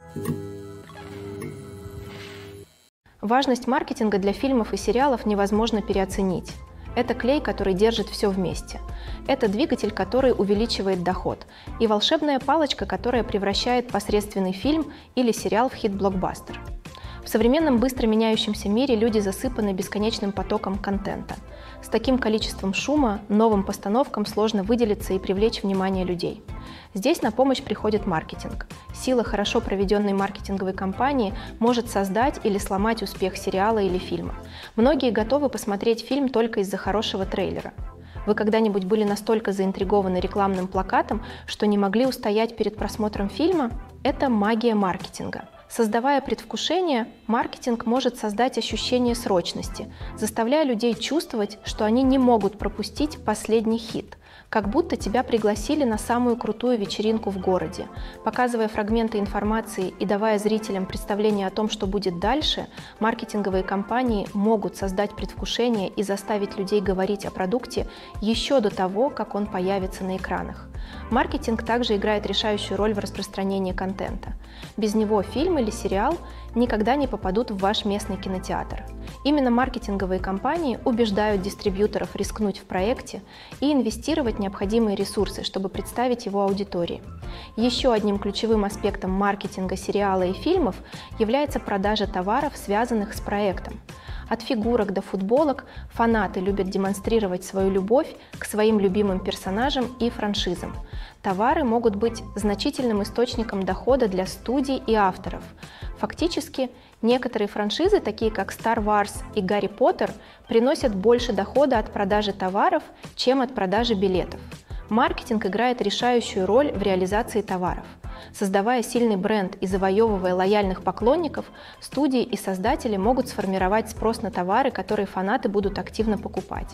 Важность маркетинга для фильмов и сериалов невозможно переоценить. Это клей, который держит все вместе. Это двигатель, который увеличивает доход. И волшебная палочка, которая превращает посредственный фильм или сериал в хит-блокбастер. В современном быстро меняющемся мире люди засыпаны бесконечным потоком контента. С таким количеством шума новым постановкам сложно выделиться и привлечь внимание людей. Здесь на помощь приходит маркетинг. Сила хорошо проведенной маркетинговой кампании может создать или сломать успех сериала или фильма. Многие готовы посмотреть фильм только из-за хорошего трейлера. Вы когда-нибудь были настолько заинтригованы рекламным плакатом, что не могли устоять перед просмотром фильма? Это магия маркетинга. Создавая предвкушение, маркетинг может создать ощущение срочности, заставляя людей чувствовать, что они не могут пропустить последний хит, как будто тебя пригласили на самую крутую вечеринку в городе. Показывая фрагменты информации и давая зрителям представление о том, что будет дальше, маркетинговые компании могут создать предвкушение и заставить людей говорить о продукте еще до того, как он появится на экранах. Маркетинг также играет решающую роль в распространении контента. Без него фильм или сериал никогда не попадут в ваш местный кинотеатр. Именно маркетинговые компании убеждают дистрибьюторов рискнуть в проекте и инвестировать необходимые ресурсы, чтобы представить его аудитории. Еще одним ключевым аспектом маркетинга сериала и фильмов является продажа товаров, связанных с проектом. От фигурок до футболок фанаты любят демонстрировать свою любовь к своим любимым персонажам и франшизам. Товары могут быть значительным источником дохода для студий и авторов. Фактически, некоторые франшизы, такие как Star Wars и Гарри Поттер, приносят больше дохода от продажи товаров, чем от продажи билетов. Маркетинг играет решающую роль в реализации товаров. Создавая сильный бренд и завоевывая лояльных поклонников, студии и создатели могут сформировать спрос на товары, которые фанаты будут активно покупать.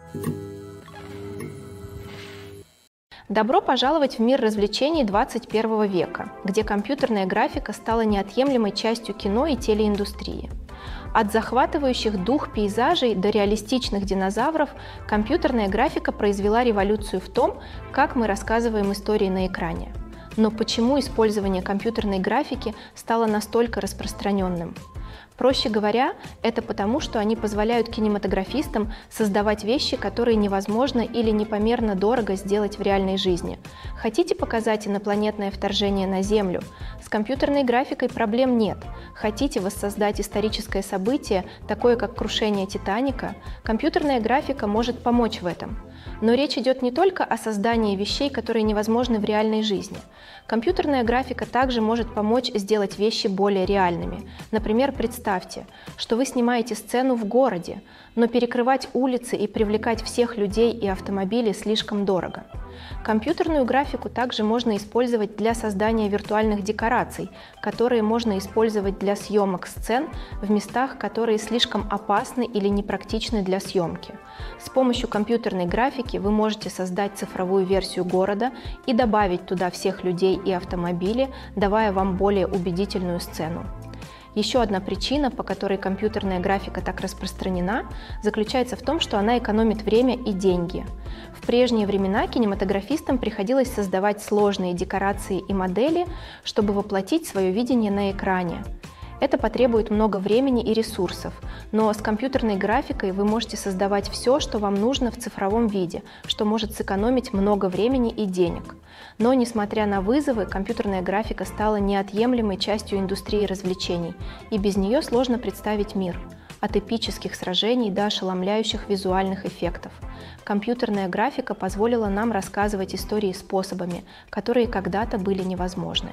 Добро пожаловать в мир развлечений двадцать первого века, где компьютерная графика стала неотъемлемой частью кино и телеиндустрии. От захватывающих дух пейзажей до реалистичных динозавров компьютерная графика произвела революцию в том, как мы рассказываем истории на экране. Но почему использование компьютерной графики стало настолько распространенным? Проще говоря, это потому, что они позволяют кинематографистам создавать вещи, которые невозможно или непомерно дорого сделать в реальной жизни. Хотите показать инопланетное вторжение на Землю? С компьютерной графикой проблем нет. Хотите воссоздать историческое событие, такое как крушение Титаника? Компьютерная графика может помочь в этом. Но речь идет не только о создании вещей, которые невозможны в реальной жизни. Компьютерная графика также может помочь сделать вещи более реальными. Например, представьте, что вы снимаете сцену в городе, но перекрывать улицы и привлекать всех людей и автомобили слишком дорого. Компьютерную графику также можно использовать для создания виртуальных декораций, которые можно использовать для съемок сцен в местах, которые слишком опасны или непрактичны для съемки. С помощью компьютерной графики вы можете создать цифровую версию города и добавить туда всех людей и автомобили, давая вам более убедительную сцену. Еще одна причина, по которой компьютерная графика так распространена, заключается в том, что она экономит время и деньги. В прежние времена кинематографистам приходилось создавать сложные декорации и модели, чтобы воплотить свое видение на экране. Это потребует много времени и ресурсов, но с компьютерной графикой вы можете создавать все, что вам нужно в цифровом виде, что может сэкономить много времени и денег. Но, несмотря на вызовы, компьютерная графика стала неотъемлемой частью индустрии развлечений, и без нее сложно представить мир. От эпических сражений до ошеломляющих визуальных эффектов. Компьютерная графика позволила нам рассказывать истории способами, которые когда-то были невозможны.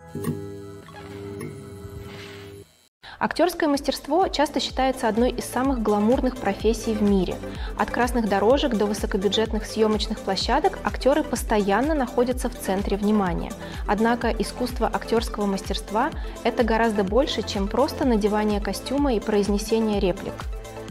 Актерское мастерство часто считается одной из самых гламурных профессий в мире. От красных дорожек до высокобюджетных съемочных площадок актеры постоянно находятся в центре внимания. Однако искусство актерского мастерства – это гораздо больше, чем просто надевание костюма и произнесение реплик.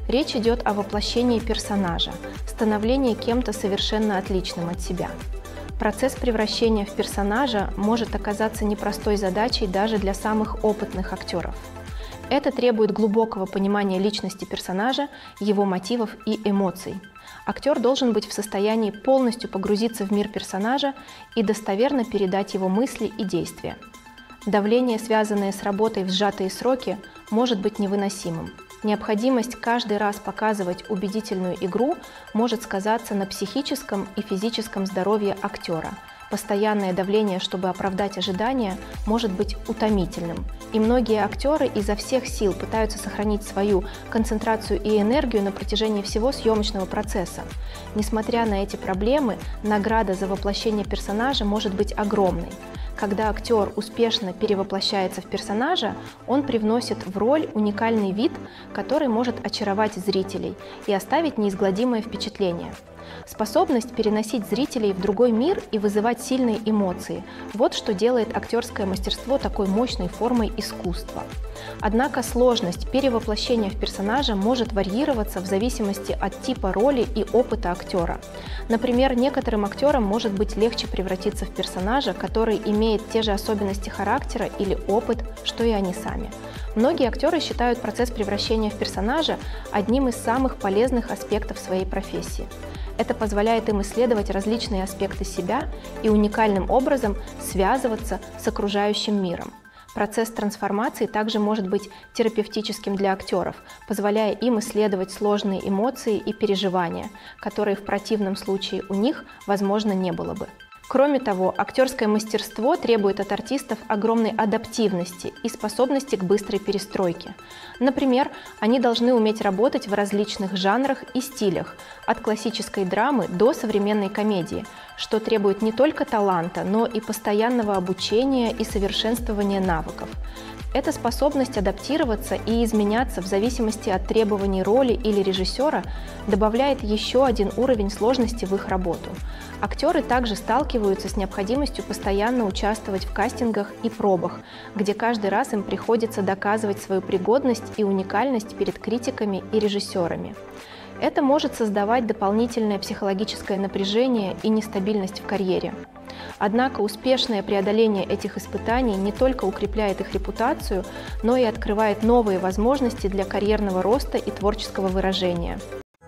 Речь идет о воплощении персонажа, становлении кем-то совершенно отличным от себя. Процесс превращения в персонажа может оказаться непростой задачей даже для самых опытных актеров. Это требует глубокого понимания личности персонажа, его мотивов и эмоций. Актер должен быть в состоянии полностью погрузиться в мир персонажа и достоверно передать его мысли и действия. Давление, связанное с работой в сжатые сроки, может быть невыносимым. Необходимость каждый раз показывать убедительную игру может сказаться на психическом и физическом здоровье актера. Постоянное давление, чтобы оправдать ожидания, может быть утомительным. И многие актеры изо всех сил пытаются сохранить свою концентрацию и энергию на протяжении всего съемочного процесса. Несмотря на эти проблемы, награда за воплощение персонажа может быть огромной. Когда актер успешно перевоплощается в персонажа, он привносит в роль уникальный вид, который может очаровать зрителей и оставить неизгладимое впечатление. Способность переносить зрителей в другой мир и вызывать сильные эмоции – вот что делает актерское мастерство такой мощной формой искусства. Однако сложность перевоплощения в персонажа может варьироваться в зависимости от типа роли и опыта актера. Например, некоторым актерам может быть легче превратиться в персонажа, который имеет те же особенности характера или опыт, что и они сами. Многие актеры считают процесс превращения в персонажа одним из самых полезных аспектов своей профессии. Это позволяет им исследовать различные аспекты себя и уникальным образом связываться с окружающим миром. Процесс трансформации также может быть терапевтическим для актеров, позволяя им исследовать сложные эмоции и переживания, которые в противном случае у них, возможно, не было бы. Кроме того, актерское мастерство требует от артистов огромной адаптивности и способности к быстрой перестройке. Например, они должны уметь работать в различных жанрах и стилях, от классической драмы до современной комедии, что требует не только таланта, но и постоянного обучения и совершенствования навыков. Эта способность адаптироваться и изменяться в зависимости от требований роли или режиссера добавляет еще один уровень сложности в их работу. Актеры также сталкиваются с необходимостью постоянно участвовать в кастингах и пробах, где каждый раз им приходится доказывать свою пригодность и уникальность перед критиками и режиссерами. Это может создавать дополнительное психологическое напряжение и нестабильность в карьере. Однако успешное преодоление этих испытаний не только укрепляет их репутацию, но и открывает новые возможности для карьерного роста и творческого выражения.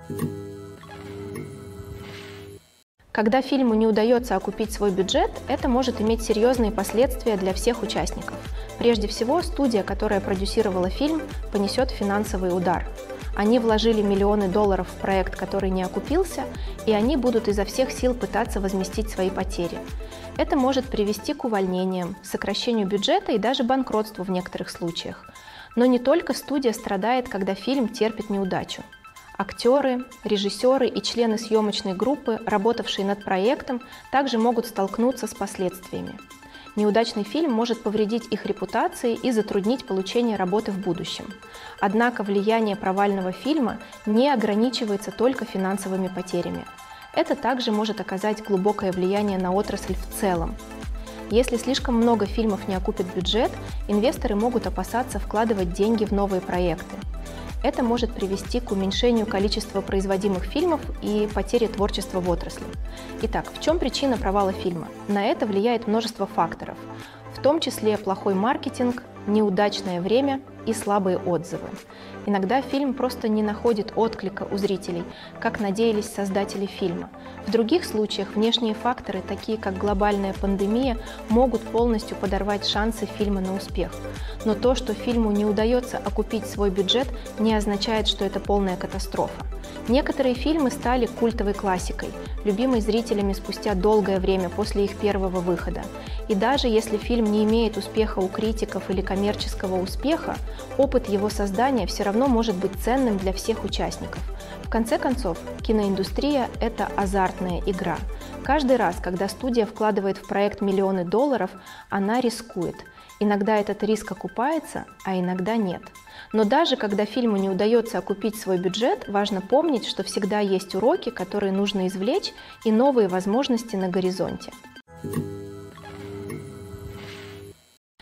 Когда фильму не удается окупить свой бюджет, это может иметь серьезные последствия для всех участников. Прежде всего, студия, которая продюсировала фильм, понесет финансовый удар. Они вложили миллионы долларов в проект, который не окупился, и они будут изо всех сил пытаться возместить свои потери. Это может привести к увольнениям, сокращению бюджета и даже банкротству в некоторых случаях. Но не только студия страдает, когда фильм терпит неудачу. Актеры, режиссеры и члены съемочной группы, работавшие над проектом, также могут столкнуться с последствиями. Неудачный фильм может повредить их репутации и затруднить получение работы в будущем. Однако влияние провального фильма не ограничивается только финансовыми потерями. Это также может оказать глубокое влияние на отрасль в целом. Если слишком много фильмов не окупит бюджет, инвесторы могут опасаться вкладывать деньги в новые проекты. Это может привести к уменьшению количества производимых фильмов и потере творчества в отрасли. Итак, в чем причина провала фильма? На это влияет множество факторов, в том числе плохой маркетинг, неудачное время и слабые отзывы. Иногда фильм просто не находит отклика у зрителей, как надеялись создатели фильма. В других случаях внешние факторы, такие как глобальная пандемия, могут полностью подорвать шансы фильма на успех. Но то, что фильму не удается окупить свой бюджет, не означает, что это полная катастрофа. Некоторые фильмы стали культовой классикой, любимой зрителями спустя долгое время после их первого выхода. И даже если фильм не имеет успеха у критиков или коммерческого успеха, опыт его создания все равно может быть ценным для всех участников. В конце концов, киноиндустрия – это азартная игра. Каждый раз, когда студия вкладывает в проект миллионы долларов, она рискует. Иногда этот риск окупается, а иногда нет. Но даже когда фильму не удается окупить свой бюджет, важно помнить, что всегда есть уроки, которые нужно извлечь, и новые возможности на горизонте.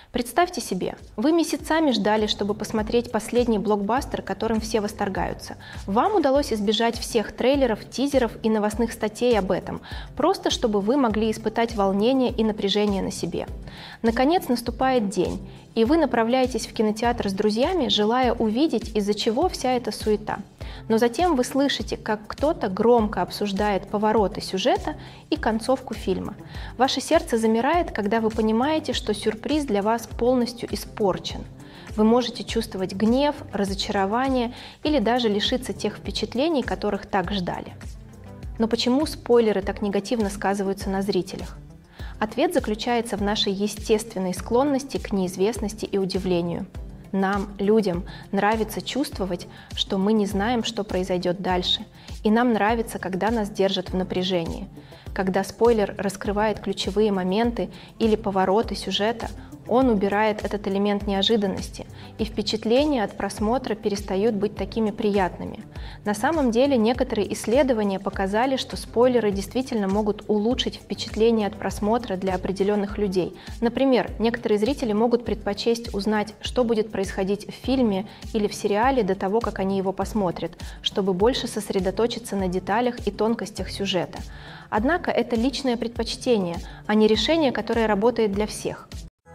Представьте себе, вы месяцами ждали, чтобы посмотреть последний блокбастер, которым все восторгаются. Вам удалось избежать всех трейлеров, тизеров и новостных статей об этом, просто чтобы вы могли испытать волнение и напряжение на себе. Наконец наступает день, и вы направляетесь в кинотеатр с друзьями, желая увидеть, из-за чего вся эта суета. Но затем вы слышите, как кто-то громко обсуждает повороты сюжета и концовку фильма. Ваше сердце замирает, когда вы понимаете, что сюрприз для вас полностью испорчен. Вы можете чувствовать гнев, разочарование или даже лишиться тех впечатлений, которых так ждали. Но почему спойлеры так негативно сказываются на зрителях? Ответ заключается в нашей естественной склонности к неизвестности и удивлению. Нам, людям, нравится чувствовать, что мы не знаем, что произойдет дальше, и нам нравится, когда нас держат в напряжении. Когда спойлер раскрывает ключевые моменты или повороты сюжета, он убирает этот элемент неожиданности, и впечатления от просмотра перестают быть такими приятными. На самом деле, некоторые исследования показали, что спойлеры действительно могут улучшить впечатление от просмотра для определенных людей. Например, некоторые зрители могут предпочесть узнать, что будет происходить в фильме или в сериале до того, как они его посмотрят, чтобы больше сосредоточиться на деталях и тонкостях сюжета. Однако это личное предпочтение, а не решение, которое работает для всех.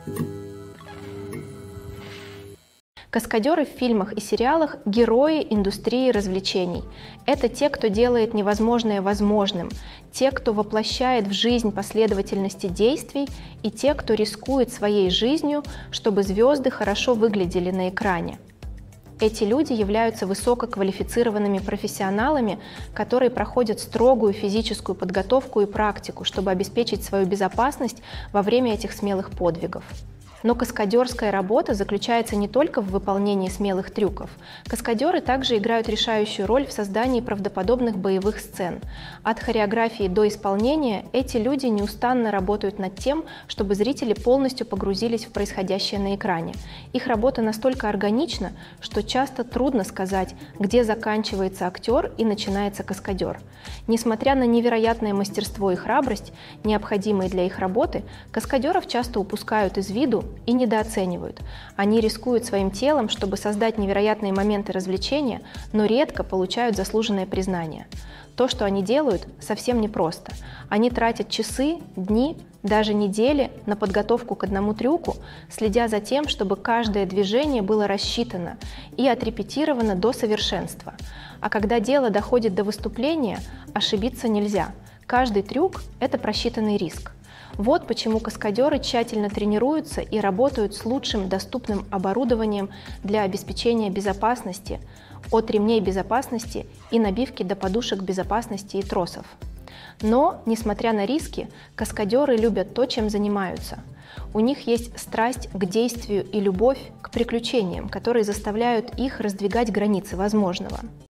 Каскадеры в фильмах и сериалах – герои индустрии развлечений. Это те, кто делает невозможное возможным, те, кто воплощает в жизнь последовательности действий, и те, кто рискует своей жизнью, чтобы звезды хорошо выглядели на экране. Эти люди являются высококвалифицированными профессионалами, которые проходят строгую физическую подготовку и практику, чтобы обеспечить свою безопасность во время этих смелых подвигов. Но каскадерская работа заключается не только в выполнении смелых трюков. Каскадеры также играют решающую роль в создании правдоподобных боевых сцен. От хореографии до исполнения эти люди неустанно работают над тем, чтобы зрители полностью погрузились в происходящее на экране. Их работа настолько органична, что часто трудно сказать, где заканчивается актер и начинается каскадер. Несмотря на невероятное мастерство и храбрость, необходимые для их работы, каскадеров часто упускают из виду и недооценивают. Они рискуют своим телом, чтобы создать невероятные моменты развлечения, но редко получают заслуженное признание. То, что они делают, совсем непросто. Они тратят часы, дни, даже недели на подготовку к одному трюку, следя за тем, чтобы каждое движение было рассчитано и отрепетировано до совершенства. А когда дело доходит до выступления, ошибиться нельзя. Каждый трюк – это просчитанный риск. Вот почему каскадеры тщательно тренируются и работают с лучшим доступным оборудованием для обеспечения безопасности, от ремней безопасности и набивки до подушек безопасности и тросов. Но, несмотря на риски, каскадеры любят то, чем занимаются. У них есть страсть к действию и любовь к приключениям, которые заставляют их раздвигать границы возможного.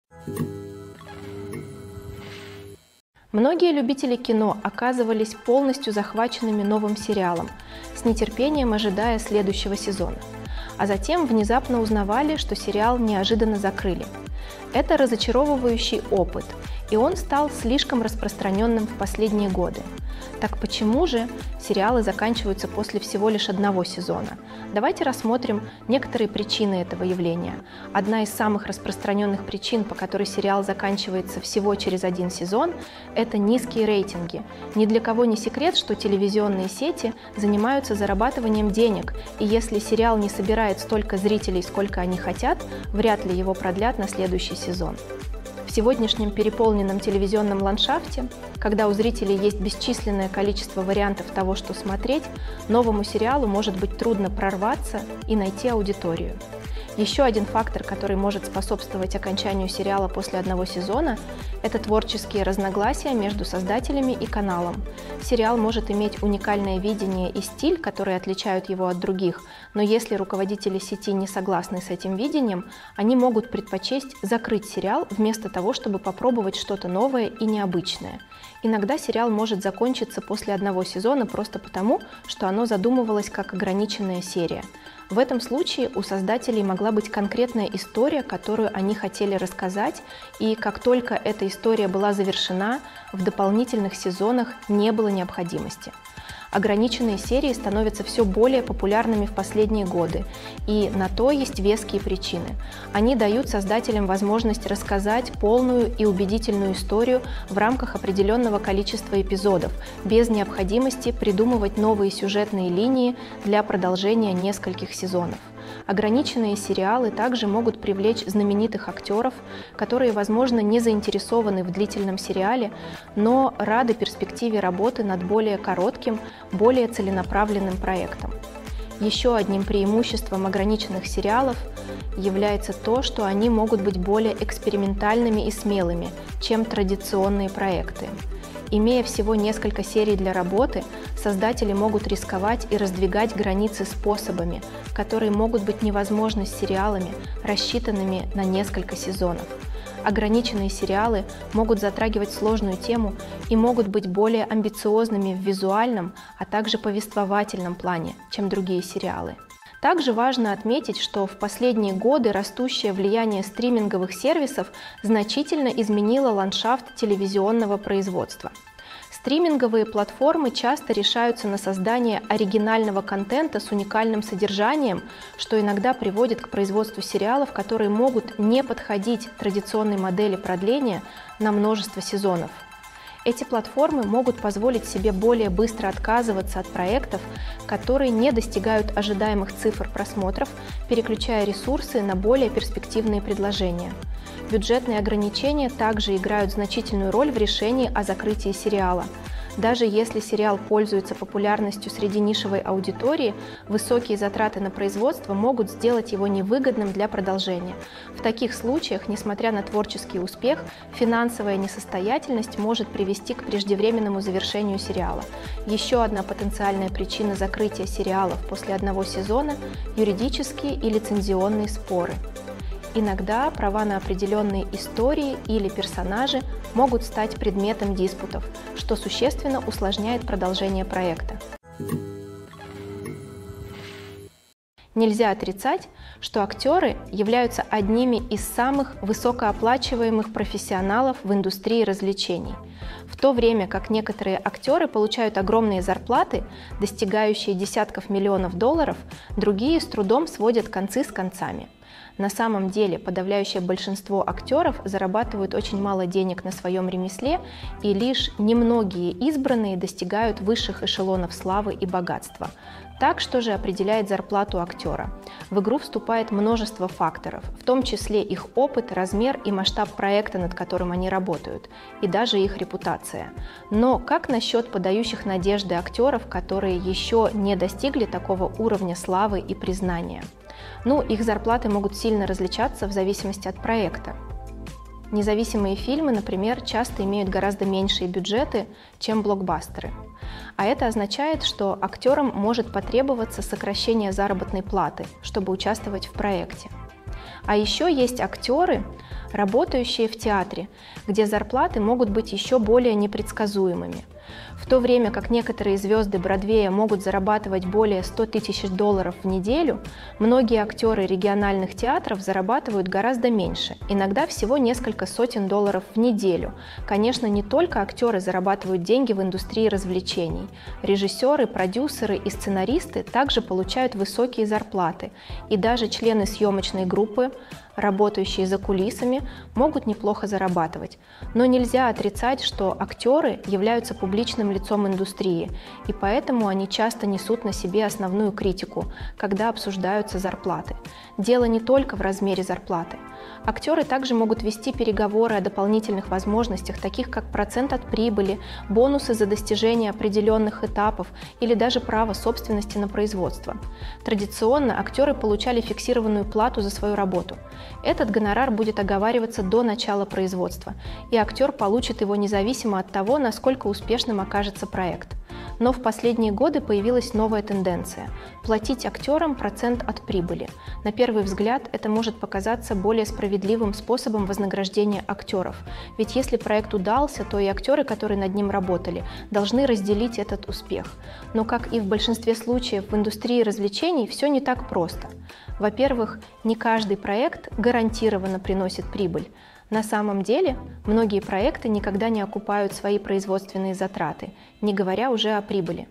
Многие любители кино оказывались полностью захваченными новым сериалом, с нетерпением ожидая следующего сезона. А затем внезапно узнавали, что сериал неожиданно закрыли. Это разочаровывающий опыт, и он стал слишком распространенным в последние годы. Так почему же сериалы заканчиваются после всего лишь одного сезона? Давайте рассмотрим некоторые причины этого явления. Одна из самых распространенных причин, по которой сериал заканчивается всего через один сезон, это низкие рейтинги. Ни для кого не секрет, что телевизионные сети занимаются зарабатыванием денег, и если сериал не собирает столько зрителей, сколько они хотят, вряд ли его продлят на следующий сезон. В сегодняшнем переполненном телевизионном ландшафте, когда у зрителей есть бесчисленное количество вариантов того, что смотреть, новому сериалу может быть трудно прорваться и найти аудиторию. Еще один фактор, который может способствовать окончанию сериала после одного сезона, это творческие разногласия между создателями и каналом. Сериал может иметь уникальное видение и стиль, которые отличают его от других, но если руководители сети не согласны с этим видением, они могут предпочесть закрыть сериал вместо того, чтобы попробовать что-то новое и необычное. Иногда сериал может закончиться после одного сезона просто потому, что оно задумывалось как ограниченная серия. В этом случае у создателей могла быть конкретная история, которую они хотели рассказать, и как только эта история была завершена, в дополнительных сезонах не было необходимости. Ограниченные серии становятся все более популярными в последние годы, и на то есть веские причины. Они дают создателям возможность рассказать полную и убедительную историю в рамках определенного количества эпизодов, без необходимости придумывать новые сюжетные линии для продолжения нескольких сезонов. Ограниченные сериалы также могут привлечь знаменитых актеров, которые, возможно, не заинтересованы в длительном сериале, но рады перспективе работы над более коротким, более целенаправленным проектом. Еще одним преимуществом ограниченных сериалов является то, что они могут быть более экспериментальными и смелыми, чем традиционные проекты. Имея всего несколько серий для работы, создатели могут рисковать и раздвигать границы способами, которые могут быть невозможны с сериалами, рассчитанными на несколько сезонов. Ограниченные сериалы могут затрагивать сложную тему и могут быть более амбициозными в визуальном, а также повествовательном плане, чем другие сериалы. Также важно отметить, что в последние годы растущее влияние стриминговых сервисов значительно изменило ландшафт телевизионного производства. Стриминговые платформы часто решаются на создание оригинального контента с уникальным содержанием, что иногда приводит к производству сериалов, которые могут не подходить традиционной модели продления на множество сезонов. Эти платформы могут позволить себе более быстро отказываться от проектов, которые не достигают ожидаемых цифр просмотров, переключая ресурсы на более перспективные предложения. Бюджетные ограничения также играют значительную роль в решении о закрытии сериала. Даже если сериал пользуется популярностью среди нишевой аудитории, высокие затраты на производство могут сделать его невыгодным для продолжения. В таких случаях, несмотря на творческий успех, финансовая несостоятельность может привести к преждевременному завершению сериала. Еще одна потенциальная причина закрытия сериалов после одного сезона – юридические и лицензионные споры. Иногда права на определенные истории или персонажи могут стать предметом диспутов, что существенно усложняет продолжение проекта. Нельзя отрицать, что актеры являются одними из самых высокооплачиваемых профессионалов в индустрии развлечений. В то время как некоторые актеры получают огромные зарплаты, достигающие десятков миллионов долларов, другие с трудом сводят концы с концами. На самом деле подавляющее большинство актеров зарабатывают очень мало денег на своем ремесле, и лишь немногие избранные достигают высших эшелонов славы и богатства. Так, что же определяет зарплату актера? В игру вступает множество факторов, в том числе их опыт, размер и масштаб проекта, над которым они работают, и даже их репутация. Но как насчет подающих надежды актеров, которые еще не достигли такого уровня славы и признания? Ну, их зарплаты могут сильно различаться в зависимости от проекта. Независимые фильмы, например, часто имеют гораздо меньшие бюджеты, чем блокбастеры. А это означает, что актерам может потребоваться сокращение заработной платы, чтобы участвовать в проекте. А еще есть актеры, работающие в театре, где зарплаты могут быть еще более непредсказуемыми. В то время как некоторые звезды Бродвея могут зарабатывать более ста тысяч долларов в неделю, многие актеры региональных театров зарабатывают гораздо меньше, иногда всего несколько сотен долларов в неделю. Конечно, не только актеры зарабатывают деньги в индустрии развлечений. Режиссеры, продюсеры и сценаристы также получают высокие зарплаты, и даже члены съемочной группы, работающие за кулисами, могут неплохо зарабатывать. Но нельзя отрицать, что актеры являются публичным лицом индустрии, и поэтому они часто несут на себе основную критику, когда обсуждаются зарплаты. Дело не только в размере зарплаты. Актеры также могут вести переговоры о дополнительных возможностях, таких как процент от прибыли, бонусы за достижение определенных этапов или даже право собственности на производство. Традиционно актеры получали фиксированную плату за свою работу. Этот гонорар будет оговариваться до начала производства, и актер получит его независимо от того, насколько успешным окажется проект. Но в последние годы появилась новая тенденция – платить актерам процент от прибыли. На первый взгляд это может показаться более справедливым способом вознаграждения актеров, ведь если проект удался, то и актеры, которые над ним работали, должны разделить этот успех. Но, как и в большинстве случаев в индустрии развлечений, все не так просто. Во-первых, не каждый проект гарантированно приносит прибыль. На самом деле, многие проекты никогда не окупают свои производственные затраты, не говоря уже о прибыли.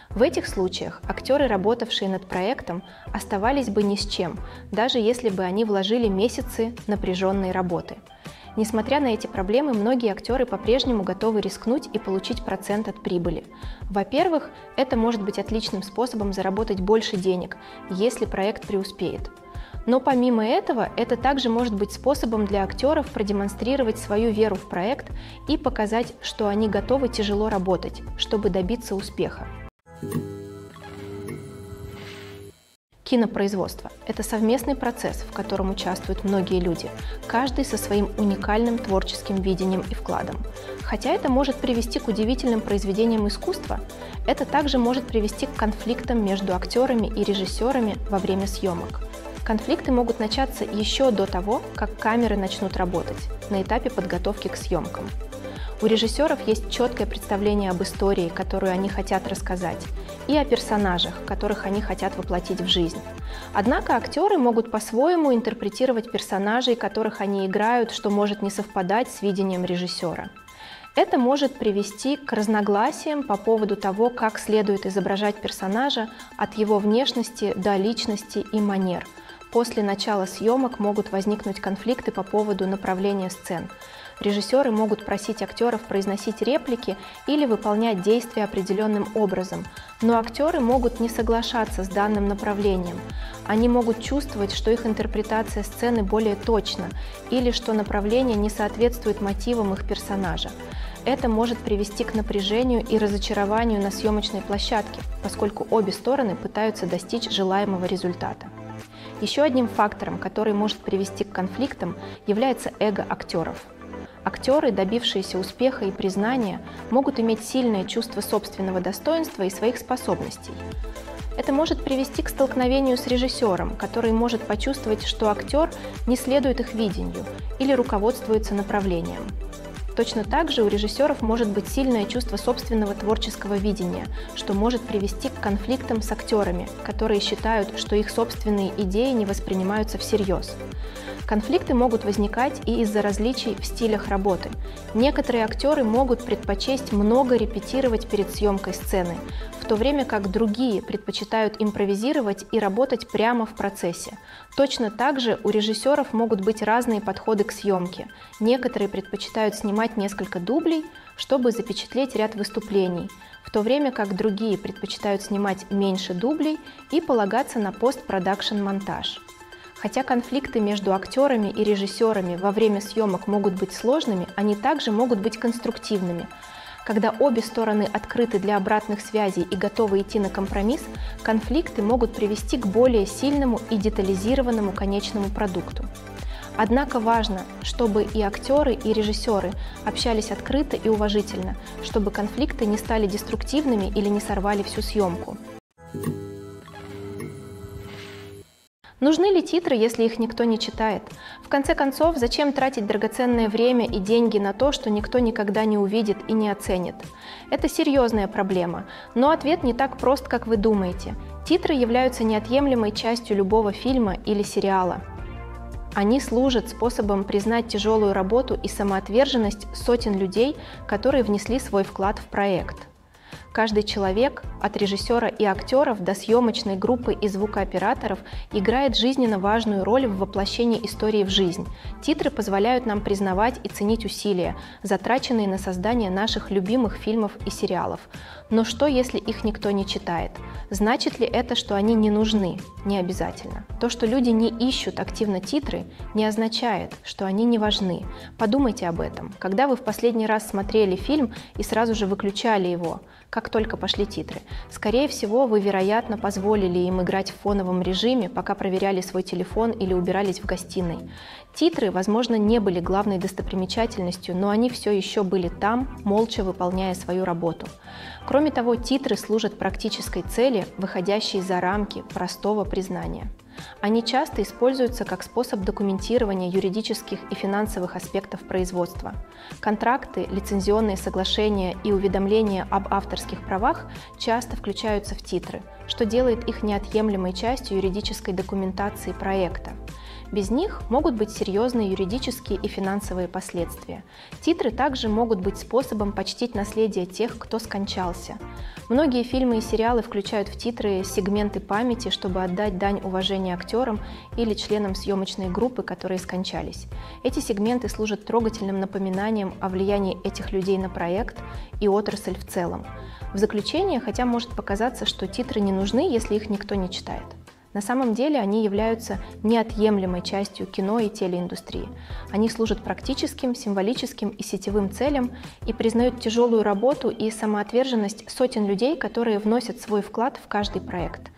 В этих случаях актеры, работавшие над проектом, оставались бы ни с чем, даже если бы они вложили месяцы напряженной работы. Несмотря на эти проблемы, многие актеры по-прежнему готовы рискнуть и получить процент от прибыли. Во-первых, это может быть отличным способом заработать больше денег, если проект преуспеет. Но помимо этого, это также может быть способом для актеров продемонстрировать свою веру в проект и показать, что они готовы тяжело работать, чтобы добиться успеха. Кинопроизводство – это совместный процесс, в котором участвуют многие люди, каждый со своим уникальным творческим видением и вкладом. Хотя это может привести к удивительным произведениям искусства, это также может привести к конфликтам между актерами и режиссерами во время съемок. Конфликты могут начаться еще до того, как камеры начнут работать, на этапе подготовки к съемкам. У режиссеров есть четкое представление об истории, которую они хотят рассказать, и о персонажах, которых они хотят воплотить в жизнь. Однако актеры могут по-своему интерпретировать персонажей, которых они играют, что может не совпадать с видением режиссера. Это может привести к разногласиям по поводу того, как следует изображать персонажа от его внешности до личности и манер. После начала съемок могут возникнуть конфликты по поводу направления сцен. Режиссеры могут просить актеров произносить реплики или выполнять действия определенным образом, но актеры могут не соглашаться с данным направлением. Они могут чувствовать, что их интерпретация сцены более точна или что направление не соответствует мотивам их персонажа. Это может привести к напряжению и разочарованию на съемочной площадке, поскольку обе стороны пытаются достичь желаемого результата. Еще одним фактором, который может привести к конфликтам, является эго актеров. Актеры, добившиеся успеха и признания, могут иметь сильное чувство собственного достоинства и своих способностей. Это может привести к столкновению с режиссером, который может почувствовать, что актер не следует их видению или руководствуется направлением. Точно так же у режиссеров может быть сильное чувство собственного творческого видения, что может привести к конфликтам с актерами, которые считают, что их собственные идеи не воспринимаются всерьез. Конфликты могут возникать и из-за различий в стилях работы. Некоторые актеры могут предпочесть много репетировать перед съемкой сцены, в то время как другие предпочитают импровизировать и работать прямо в процессе. Точно так же у режиссеров могут быть разные подходы к съемке. Некоторые предпочитают снимать несколько дублей, чтобы запечатлеть ряд выступлений, в то время как другие предпочитают снимать меньше дублей и полагаться на постпродакшн-монтаж. Хотя конфликты между актерами и режиссерами во время съемок могут быть сложными, они также могут быть конструктивными. Когда обе стороны открыты для обратных связей и готовы идти на компромисс, конфликты могут привести к более сильному и детализированному конечному продукту. Однако важно, чтобы и актеры, и режиссеры общались открыто и уважительно, чтобы конфликты не стали деструктивными или не сорвали всю съемку. Нужны ли титры, если их никто не читает? В конце концов, зачем тратить драгоценное время и деньги на то, что никто никогда не увидит и не оценит? Это серьезная проблема, но ответ не так прост, как вы думаете. Титры являются неотъемлемой частью любого фильма или сериала. Они служат способом признать тяжелую работу и самоотверженность сотен людей, которые внесли свой вклад в проект. Каждый человек, от режиссера и актеров до съемочной группы и звукооператоров, играет жизненно важную роль в воплощении истории в жизнь. Титры позволяют нам признавать и ценить усилия, затраченные на создание наших любимых фильмов и сериалов. Но что, если их никто не читает? Значит ли это, что они не нужны? Не обязательно. То, что люди не ищут активно титры, не означает, что они не важны. Подумайте об этом. Когда вы в последний раз смотрели фильм и сразу же выключали его, как только пошли титры? Скорее всего, вы, вероятно, позволили им играть в фоновом режиме, пока проверяли свой телефон или убирались в гостиной. Титры, возможно, не были главной достопримечательностью, но они все еще были там, молча выполняя свою работу. Кроме того, титры служат практической цели, выходящей за рамки простого признания. Они часто используются как способ документирования юридических и финансовых аспектов производства. Контракты, лицензионные соглашения и уведомления об авторских правах часто включаются в титры, что делает их неотъемлемой частью юридической документации проекта. Без них могут быть серьезные юридические и финансовые последствия. Титры также могут быть способом почтить наследие тех, кто скончался. Многие фильмы и сериалы включают в титры сегменты памяти, чтобы отдать дань уважения актерам или членам съемочной группы, которые скончались. Эти сегменты служат трогательным напоминанием о влиянии этих людей на проект и отрасль в целом. В заключение, хотя может показаться, что титры не нужны, если их никто не читает. На самом деле они являются неотъемлемой частью кино и телеиндустрии. Они служат практическим, символическим и сетевым целям и признают тяжелую работу и самоотверженность сотен людей, которые вносят свой вклад в каждый проект.